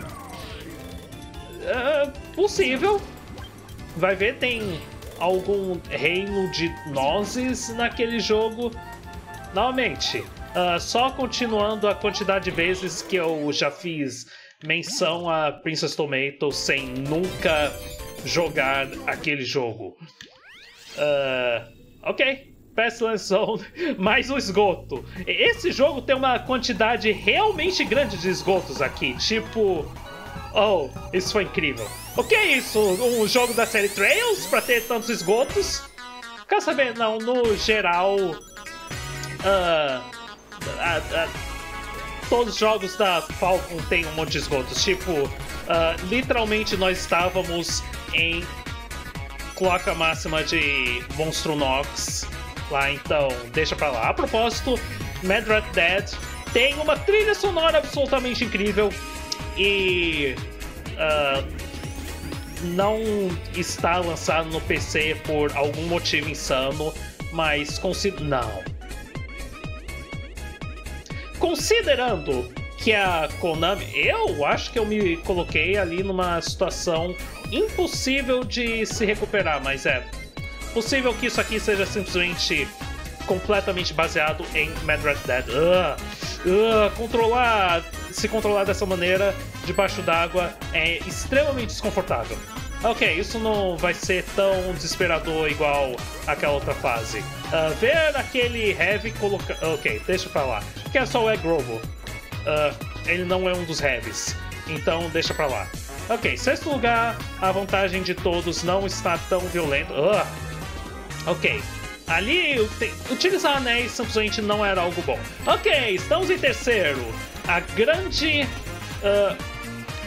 Uh, possível. Vai ver, tem algum reino de nozes naquele jogo. Novamente, uh, só continuando a quantidade de vezes que eu já fiz menção a Princess Tomato sem nunca jogar aquele jogo. Uh, ok, Pestilence Zone, mais um esgoto. Esse jogo tem uma quantidade realmente grande de esgotos aqui, tipo... Oh, isso foi incrível. O que é isso? Um jogo da série Trails pra ter tantos esgotos? Quer saber? Não, no geral... Uh, uh, uh, todos os jogos da Falcon tem um monte de esgotos. Tipo, uh, literalmente nós estávamos em cloaca máxima de Monstro Nox lá, então deixa pra lá. A propósito, Mad Rat Dead tem uma trilha sonora absolutamente incrível e uh, não está lançado no P C por algum motivo insano, mas consider... não. Considerando que a Konami, eu acho que eu me coloquei ali numa situação impossível de se recuperar, mas é possível que isso aqui seja simplesmente completamente baseado em Mad Rat Dead. Uh, uh, controlar, se controlar dessa maneira debaixo d'água é extremamente desconfortável. Ok, isso não vai ser tão desesperador igual aquela outra fase. Uh, ver aquele Heavy colocar... Ok, deixa pra lá. Porque é só o Egg Robo. Uh, ele não é um dos Heavies. Então deixa pra lá. Ok, sexto lugar, a vantagem de todos não está tão violenta. Uh, ok, ali utilizar anéis simplesmente não era algo bom. Ok, estamos em terceiro. A grande... Uh,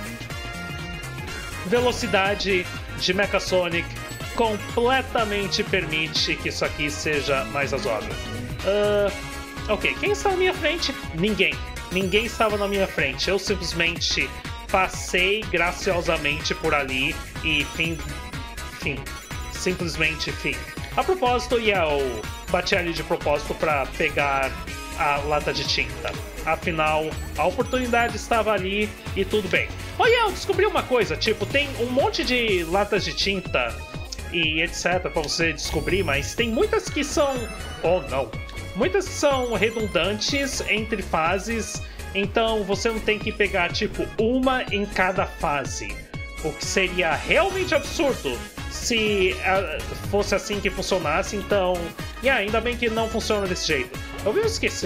velocidade de Mecha Sonic completamente permite que isso aqui seja mais razoável. Uh, ok, quem está na minha frente? Ninguém. Ninguém estava na minha frente. Eu simplesmente passei graciosamente por ali e fim. Fim. Simplesmente fim. A propósito, e yeah, eu bati ali de propósito para pegar a lata de tinta. Afinal, a oportunidade estava ali e tudo bem. Olha, eu descobri uma coisa, tipo, tem um monte de latas de tinta e etc para você descobrir, mas tem muitas que são... Oh, não. Muitas que são redundantes entre fases, então você não tem que pegar, tipo, uma em cada fase. O que seria realmente absurdo se uh, fosse assim que funcionasse, então... E yeah, ainda bem que não funciona desse jeito. Eu vi esquecer.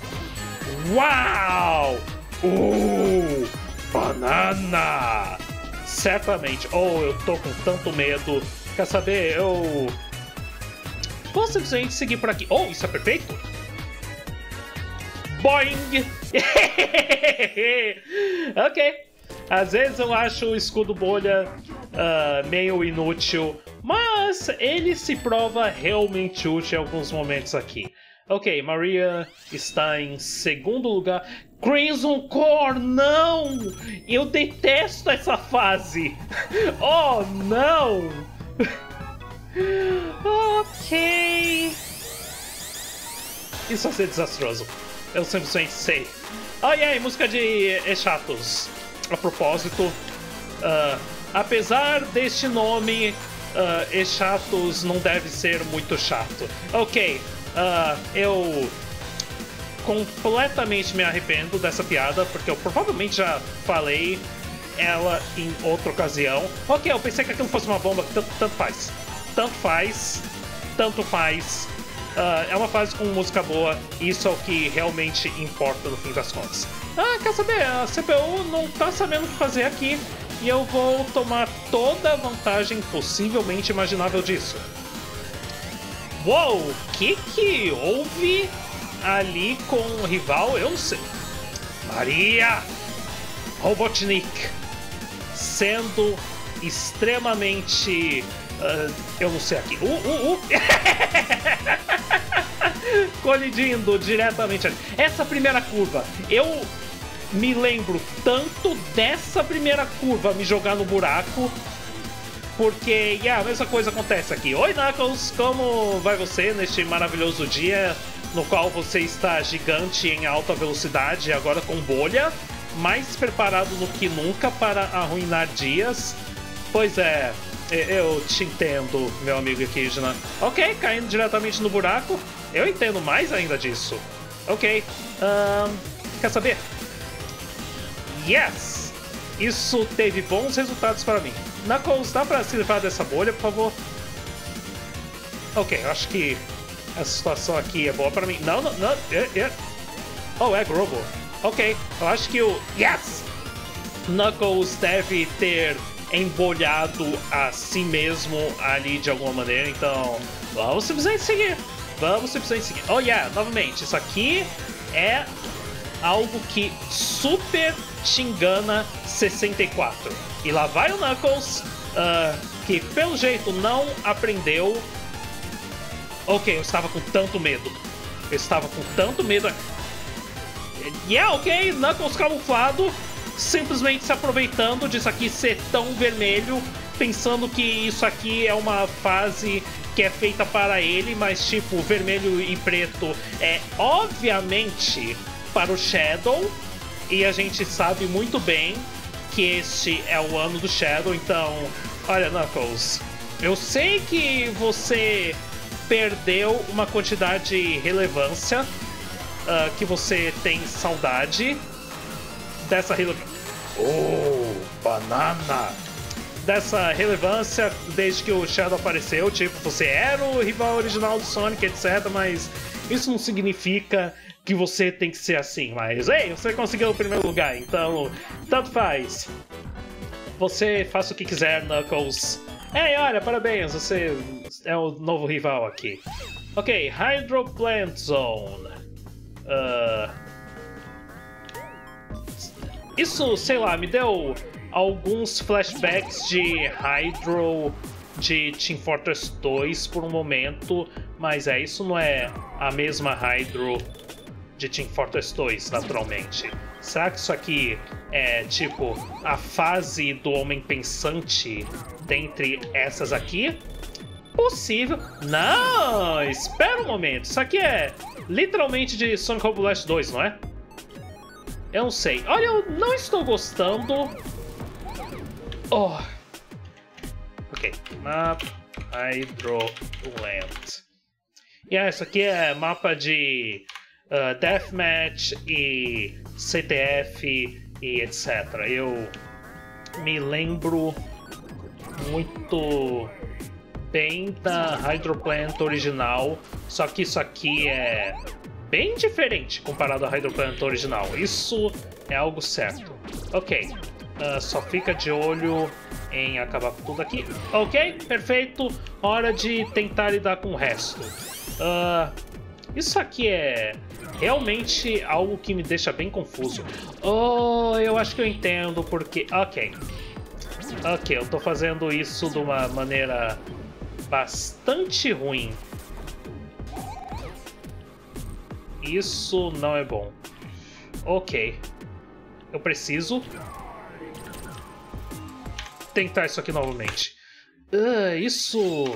Uau! Uh! Banana! Certamente. Oh, eu tô com tanto medo. Quer saber? Eu... Vou simplesmente seguir por aqui. Oh, isso é perfeito! Boing! Ok. Às vezes eu acho o escudo bolha uh, meio inútil, mas ele se prova realmente útil em alguns momentos aqui. Ok, Maria está em segundo lugar. Crimson Core, não! Eu detesto essa fase! Oh, não! Ok... Isso vai ser desastroso. Eu simplesmente sei. Oh, e aí, música de Echatos. A propósito, uh, apesar deste nome, uh, Echatos não deve ser muito chato. Ok, uh, eu completamente me arrependo dessa piada, porque eu provavelmente já falei ela em outra ocasião. Ok, eu pensei que aquilo fosse uma bomba, tanto, tanto faz. Tanto faz. Tanto faz. Uh, é uma fase com música boa, isso é o que realmente importa no fim das contas. Ah, quer saber? A C P U não tá sabendo o que fazer aqui e eu vou tomar toda a vantagem possivelmente imaginável disso. Uou, o que que houve ali com o rival? Eu não sei. Maria Robotnik sendo extremamente... Uh, eu não sei aqui. Uh, uh, uh. Colidindo diretamente ali. Essa primeira curva, eu me lembro tanto dessa primeira curva me jogar no buraco, porque yeah, a mesma coisa acontece aqui. Oi, Knuckles, como vai você neste maravilhoso dia no qual você está gigante em alta velocidade, agora com bolha, mais preparado do que nunca para arruinar dias? Pois é, eu te entendo, meu amigo Equidna. Ok, caindo diretamente no buraco. Eu entendo mais ainda disso. Ok, um, quer saber? Yes! Isso teve bons resultados para mim. Knuckles, dá pra se livrar dessa bolha, por favor? Ok, eu acho que essa situação aqui é boa para mim. Não, não, não. É, é. Oh, é Grobo. Ok, eu acho que o... Yes! Knuckles deve ter embolhado a si mesmo ali de alguma maneira, então vamos simplesmente seguir. Vamos simplesmente seguir. Oh yeah, novamente, isso aqui é algo que super te engana sessenta e quatro. E lá vai o Knuckles, uh, que pelo jeito não aprendeu. Ok, eu estava com tanto medo. Eu estava com tanto medo. Yeah, ok, Knuckles camuflado, simplesmente se aproveitando disso aqui ser tão vermelho, pensando que isso aqui é uma fase que é feita para ele, mas tipo, vermelho e preto é obviamente para o Shadow, e a gente sabe muito bem que este é o ano do Shadow, então, olha, Knuckles, eu sei que você perdeu uma quantidade de relevância, uh, que você tem saudade dessa relevância. Oh, banana! Dessa relevância desde que o Shadow apareceu, tipo, você era o rival original do Sonic, etcétera, mas isso não significa que você tem que ser assim, mas ei, você conseguiu o primeiro lugar, então tanto faz. Você faça o que quiser, Knuckles. Ei, olha, parabéns, você é o novo rival aqui. Ok, Hydro Plant Zone. Uh... Isso, sei lá, me deu alguns flashbacks de Hydro de Team Fortress dois por um momento, mas é, isso não é a mesma Hydro de Team Fortress dois, naturalmente. Será que isso aqui é, tipo, a fase do homem pensante dentre essas aqui? Possível. Não, espera um momento. Isso aqui é literalmente de Sonic Robo Blast dois, não é? Eu não sei. Olha, eu não estou gostando. Oh. Ok. Map Hydroland. E yeah, isso aqui é mapa de uh, Deathmatch e C T F e etcétera. Eu me lembro muito bem da Hydroplant original, só que isso aqui é bem diferente comparado à Hydroplant original. Isso é algo certo. Ok, uh, só fica de olho em acabar com tudo aqui. Ok, perfeito. Hora de tentar lidar com o resto. Uh, isso aqui é realmente algo que me deixa bem confuso. Oh, eu acho que eu entendo porque... Ok. Ok, eu tô fazendo isso de uma maneira bastante ruim. Isso não é bom. Ok. Eu preciso tentar isso aqui novamente. Uh, isso...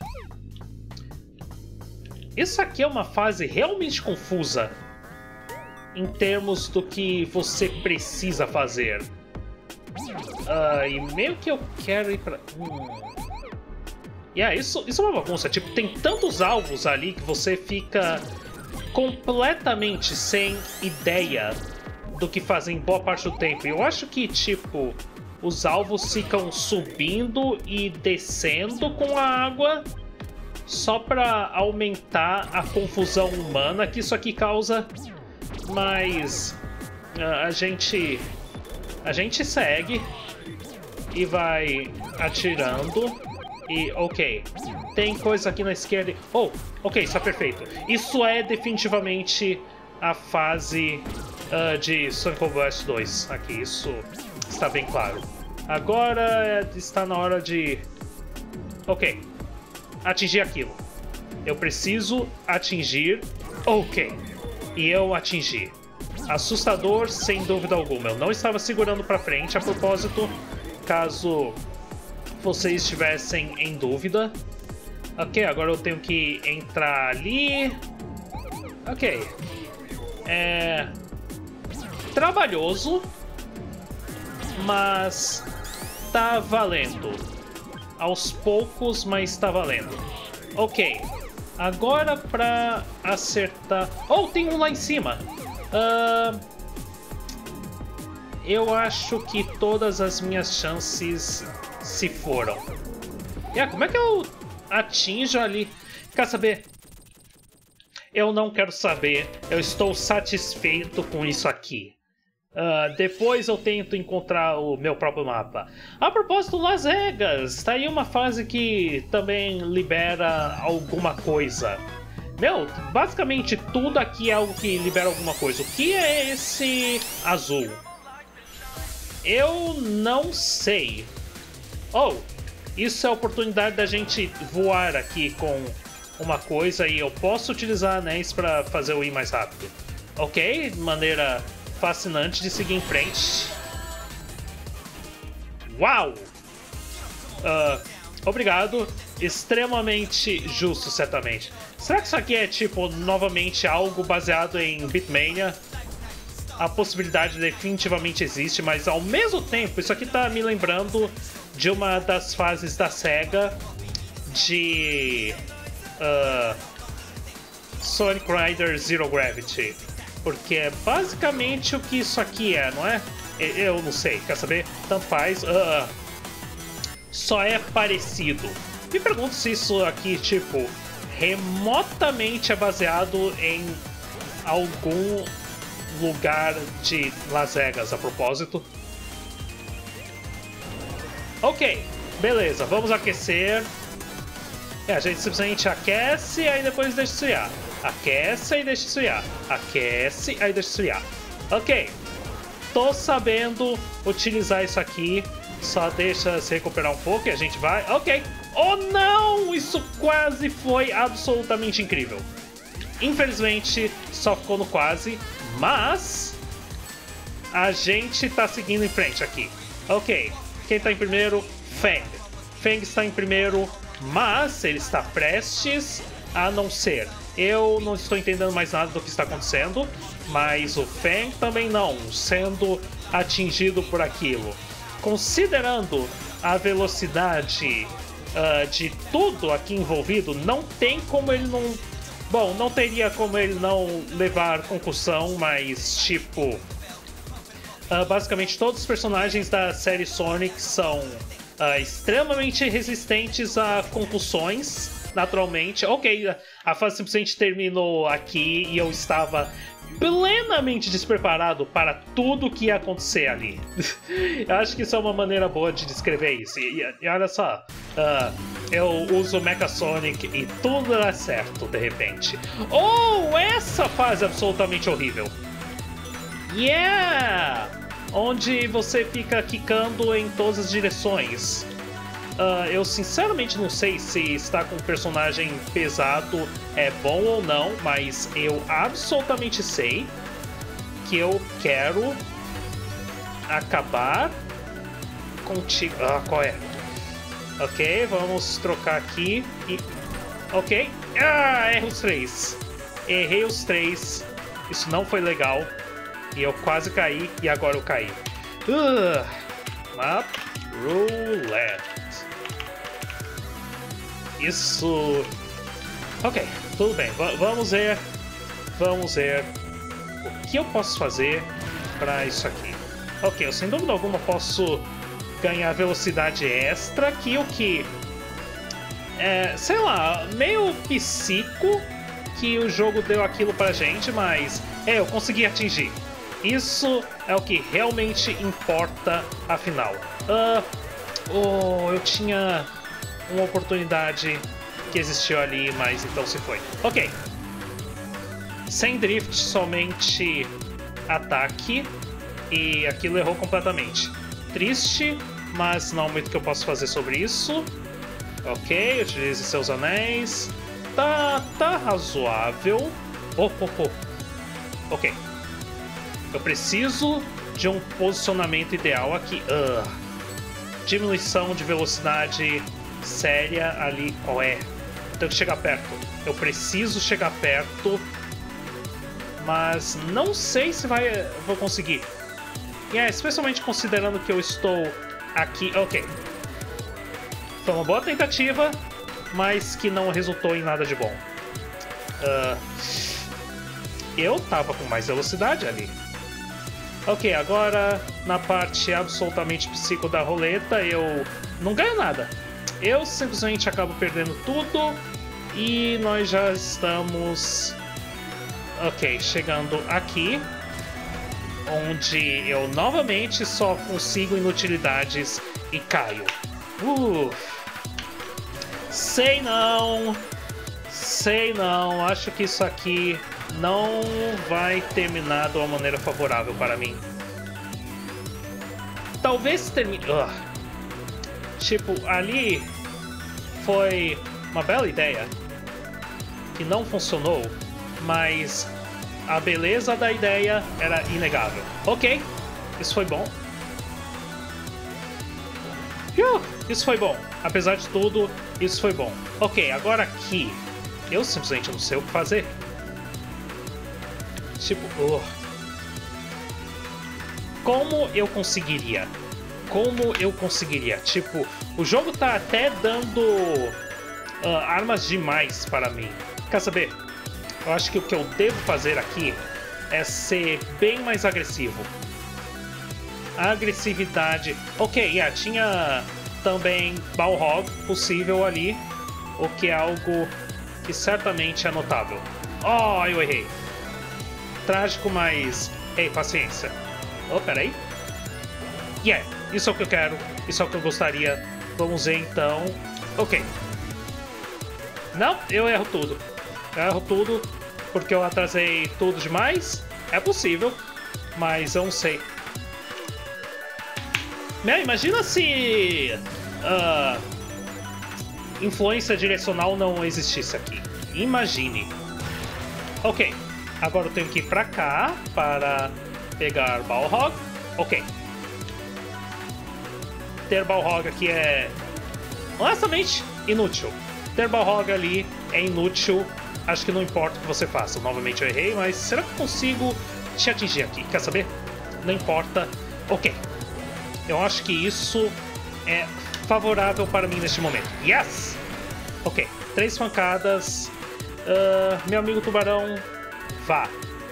Isso aqui é uma fase realmente confusa em termos do que você precisa fazer. Uh, e meio que eu quero ir pra... Hum. Yeah, isso, isso é uma bagunça. Tipo, tem tantos alvos ali que você fica completamente sem ideia do que fazer em boa parte do tempo. Eu acho que, tipo, os alvos ficam subindo e descendo com a água. só para aumentar a confusão humana que isso aqui causa, mas uh, a gente a gente segue e vai atirando e ok, tem coisa aqui na esquerda. Oh, ok, está perfeito. Isso é definitivamente a fase uh, de Sonic Blast dois aqui, isso está bem claro. Agora está na hora de... Ok, atingir aquilo. Eu preciso atingir... Ok, e eu atingi. Assustador, sem dúvida alguma. Eu não estava segurando para frente, a propósito, caso vocês estivessem em dúvida. Ok, agora eu tenho que entrar ali. Ok. É... trabalhoso, mas tá valendo. Aos poucos, mas tá valendo. Ok. Agora pra acertar... Oh, tem um lá em cima. Uh... Eu acho que todas as minhas chances se foram. Yeah, como é que eu atinjo ali? Quer saber? Eu não quero saber. Eu estou satisfeito com isso aqui. Uh, depois eu tento encontrar o meu próprio mapa. A propósito, Las Vegas. Tá aí uma fase que também libera alguma coisa. Meu, basicamente tudo aqui é algo que libera alguma coisa. O que é esse azul? Eu não sei. Oh, isso é a oportunidade da gente voar aqui com uma coisa e eu posso utilizar anéis para fazer eu ir mais rápido. Ok, maneira fascinante de seguir em frente. Uau! Uh, obrigado. Extremamente justo, certamente. Será que isso aqui é, tipo, novamente algo baseado em Beatmania? A possibilidade definitivamente existe, mas ao mesmo tempo, isso aqui tá me lembrando de uma das fases da SEGA de uh, Sonic Rider Zero Gravity. Porque é basicamente o que isso aqui é, não é? Eu não sei, quer saber? Tanto faz. Uh, só é parecido. Me pergunto se isso aqui, tipo, remotamente é baseado em algum lugar de Las Vegas, a propósito. Ok, beleza, vamos aquecer. É, a gente simplesmente aquece, aí depois deixa esfriar. Aquece e deixa esfriar. Aquece, aí deixa esfriar. Ok. Tô sabendo utilizar isso aqui. Só deixa se recuperar um pouco e a gente vai... Ok. Oh, não! Isso quase foi absolutamente incrível. Infelizmente, só ficou no quase. Mas... a gente tá seguindo em frente aqui. Ok. Quem tá em primeiro? Feng. Feng está em primeiro, mas ele está prestes a não ser... Eu não estou entendendo mais nada do que está acontecendo, mas o Feng também não, sendo atingido por aquilo. Considerando a velocidade uh, de tudo aqui envolvido, não tem como ele não... Bom, não teria como ele não levar concussão, mas tipo... Uh, basicamente todos os personagens da série Sonic são uh, extremamente resistentes a concussões. Naturalmente, ok, a fase simplesmente terminou aqui e eu estava plenamente despreparado para tudo que ia acontecer ali. Eu acho que isso é uma maneira boa de descrever isso. E, e olha só, uh, eu uso Mecha Sonic e tudo dá certo de repente. Oh, essa fase é absolutamente horrível. Yeah! Onde você fica quicando em todas as direções. Uh, eu sinceramente não sei se estar com um personagem pesado é bom ou não, mas eu absolutamente sei que eu quero acabar contigo. Ah, qual é? Ok, vamos trocar aqui e... Ok. Ah, errei os três. Errei os três. Isso não foi legal. E eu quase caí e agora eu caí. Uh, map roulette. Isso... Ok, tudo bem. V vamos ver... Vamos ver... O que eu posso fazer para isso aqui? Ok, eu sem dúvida alguma posso ganhar velocidade extra, que o que é, sei lá, meio psico que o jogo deu aquilo pra gente, mas é, eu consegui atingir. Isso é o que realmente importa, afinal. Uh, oh, eu tinha uma oportunidade que existiu ali, mas então se foi. Ok. Sem drift, somente ataque. E aquilo errou completamente. Triste, mas não há muito que eu possa fazer sobre isso. Ok, utilize seus anéis. Tá, tá razoável. Oh, oh, oh. Ok. Eu preciso de um posicionamento ideal aqui. Uh. Diminuição de velocidade séria ali. Qual é? Tenho que chegar perto. Eu preciso chegar perto. Mas não sei se vai, vou conseguir. E é, especialmente considerando que eu estou aqui. Ok. Foi uma boa tentativa, mas que não resultou em nada de bom. Uh, eu tava com mais velocidade ali. Ok, agora na parte absolutamente psico da roleta eu não ganho nada. Eu simplesmente acabo perdendo tudo e nós já estamos... Ok, chegando aqui, onde eu novamente só consigo inutilidades e caio. Uh, sei não, sei não, acho que isso aqui não vai terminar de uma maneira favorável para mim. Talvez termine... Uh. Tipo, ali foi uma bela ideia que não funcionou, mas a beleza da ideia era inegável. Ok, isso foi bom. Uh, isso foi bom. Apesar de tudo, isso foi bom. Ok, agora aqui, eu simplesmente não sei o que fazer. Tipo, uh. como eu conseguiria? Como eu conseguiria? Tipo, o jogo tá até dando uh, armas demais para mim. Quer saber? Eu acho que o que eu devo fazer aqui é ser bem mais agressivo. A agressividade... Ok, yeah, tinha também Balrog possível ali, o que é algo que certamente é notável. Oh, eu errei. Trágico, mas... Ei, paciência. Oh, peraí. Yeah, isso é o que eu quero. Isso é o que eu gostaria. Vamos ver, então. Ok. Não, eu erro tudo. Eu erro tudo porque eu atrasei tudo demais. É possível, mas eu não sei. Man, imagina se... Uh, influência direcional não existisse aqui. Imagine. Ok. Agora eu tenho que ir pra cá para pegar Balrog. Ok. Ter Balrog aqui é... honestamente, inútil. Ter Balrog ali é inútil. Acho que não importa o que você faça. Novamente eu errei, mas será que eu consigo te atingir aqui? Quer saber? Não importa. Ok. Eu acho que isso é favorável para mim neste momento. Yes! Ok. Três fancadas. Uh, meu amigo tubarão, vá.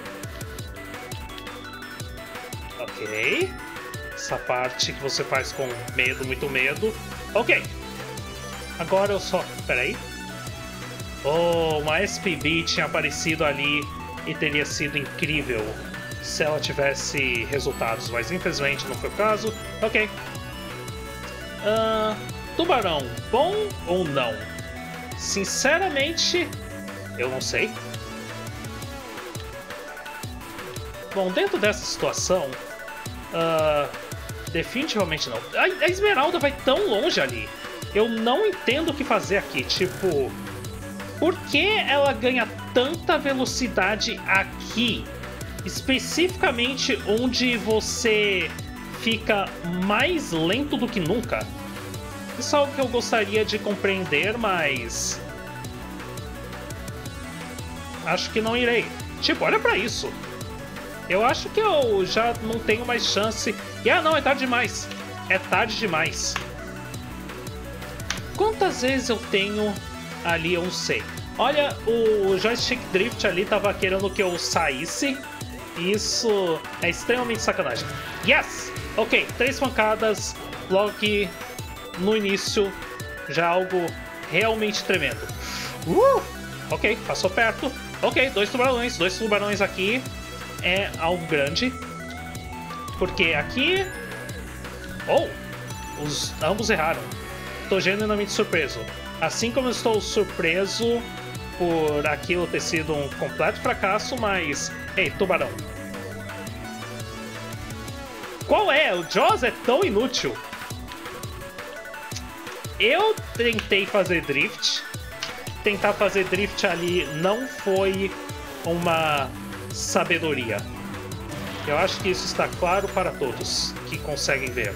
Ok. Essa parte que você faz com medo, muito medo. Ok. Agora eu só... Peraí. Oh, uma S P B tinha aparecido ali e teria sido incrível se ela tivesse resultados, mas infelizmente não foi o caso. Ok. Uh, tubarão, bom ou não? Sinceramente, eu não sei. Bom, dentro dessa situação, uh, definitivamente não. A, a Esmeralda vai tão longe ali. Eu não entendo o que fazer aqui. Tipo, por que ela ganha tanta velocidade aqui? Especificamente onde você fica mais lento do que nunca. Isso é algo que eu gostaria de compreender, mas... acho que não irei. Tipo, olha pra isso. Eu acho que eu já não tenho mais chance. E ah, não, é tarde demais. É tarde demais. Quantas vezes eu tenho ali, eu não sei. Olha, o joystick drift ali tava querendo que eu saísse. Isso é extremamente sacanagem. Yes! Ok, três pancadas logo que no início. Já algo realmente tremendo. Uh, ok, passou perto. Ok, dois tubarões. Dois tubarões aqui é algo grande. Porque aqui... Oh! Os, ambos erraram. Tô genuinamente surpreso. Assim como eu estou surpreso por aquilo ter sido um completo fracasso, mas... Ei, tubarão. Qual é? O Jaws é tão inútil. Eu tentei fazer drift. Tentar fazer drift ali não foi uma sabedoria. Eu acho que isso está claro para todos que conseguem ver.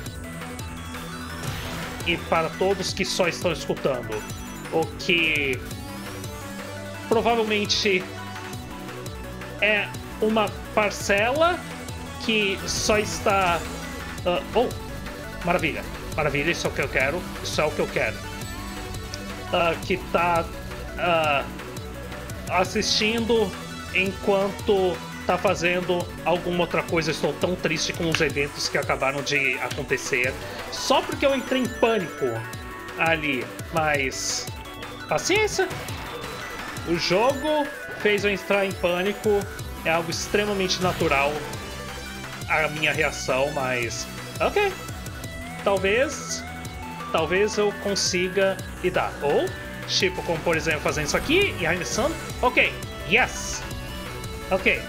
E para todos que só estão escutando. O que provavelmente é uma parcela que só está... Uh, oh, maravilha. Maravilha, isso é o que eu quero. Isso é o que eu quero. Uh, que está uh, assistindo enquanto tá fazendo alguma outra coisa. Eu estou tão triste com os eventos que acabaram de acontecer. Só porque eu entrei em pânico ali. Mas... paciência. O jogo fez eu entrar em pânico. É algo extremamente natural a minha reação, mas... ok. Talvez... Talvez eu consiga lidar. Ou, tipo, como por exemplo, fazendo isso aqui e arremessando. Ok. Yes. Ok.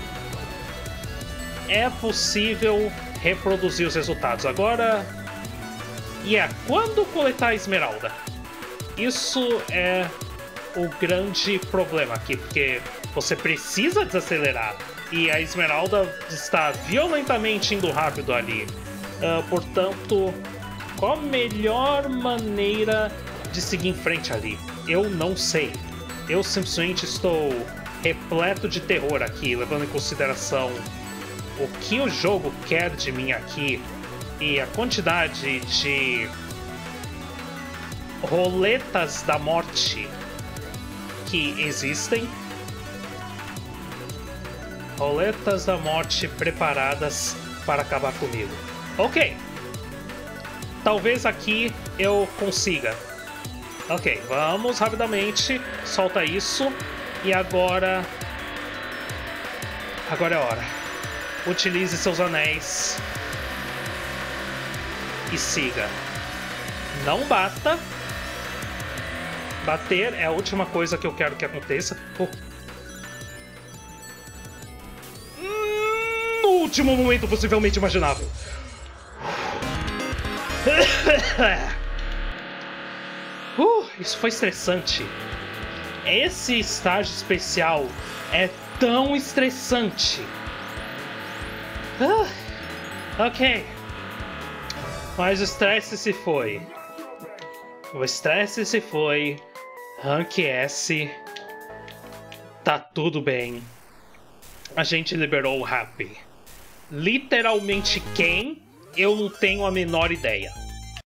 É possível reproduzir os resultados. Agora... E yeah, é quando coletar a esmeralda? Isso é o grande problema aqui, porque você precisa desacelerar e a esmeralda está violentamente indo rápido ali. Uh, portanto, qual a melhor maneira de seguir em frente ali? Eu não sei. Eu simplesmente estou repleto de terror aqui, levando em consideração o que o jogo quer de mim aqui e a quantidade de roletas da morte que existem. Roletas da morte preparadas para acabar comigo. Ok. Talvez aqui eu consiga. Ok, vamos rapidamente. Solta isso. E agora... Agora é a hora. Utilize seus anéis. E siga. Não bata. Bater é a última coisa que eu quero que aconteça. Oh. No último momento possivelmente imaginável. uh, isso foi estressante. Esse estágio especial é tão estressante. Uh, ok. Mas o estresse se foi. O estresse se foi. Rank S. Tá tudo bem. A gente liberou o Happy. Literalmente quem? Eu não tenho a menor ideia.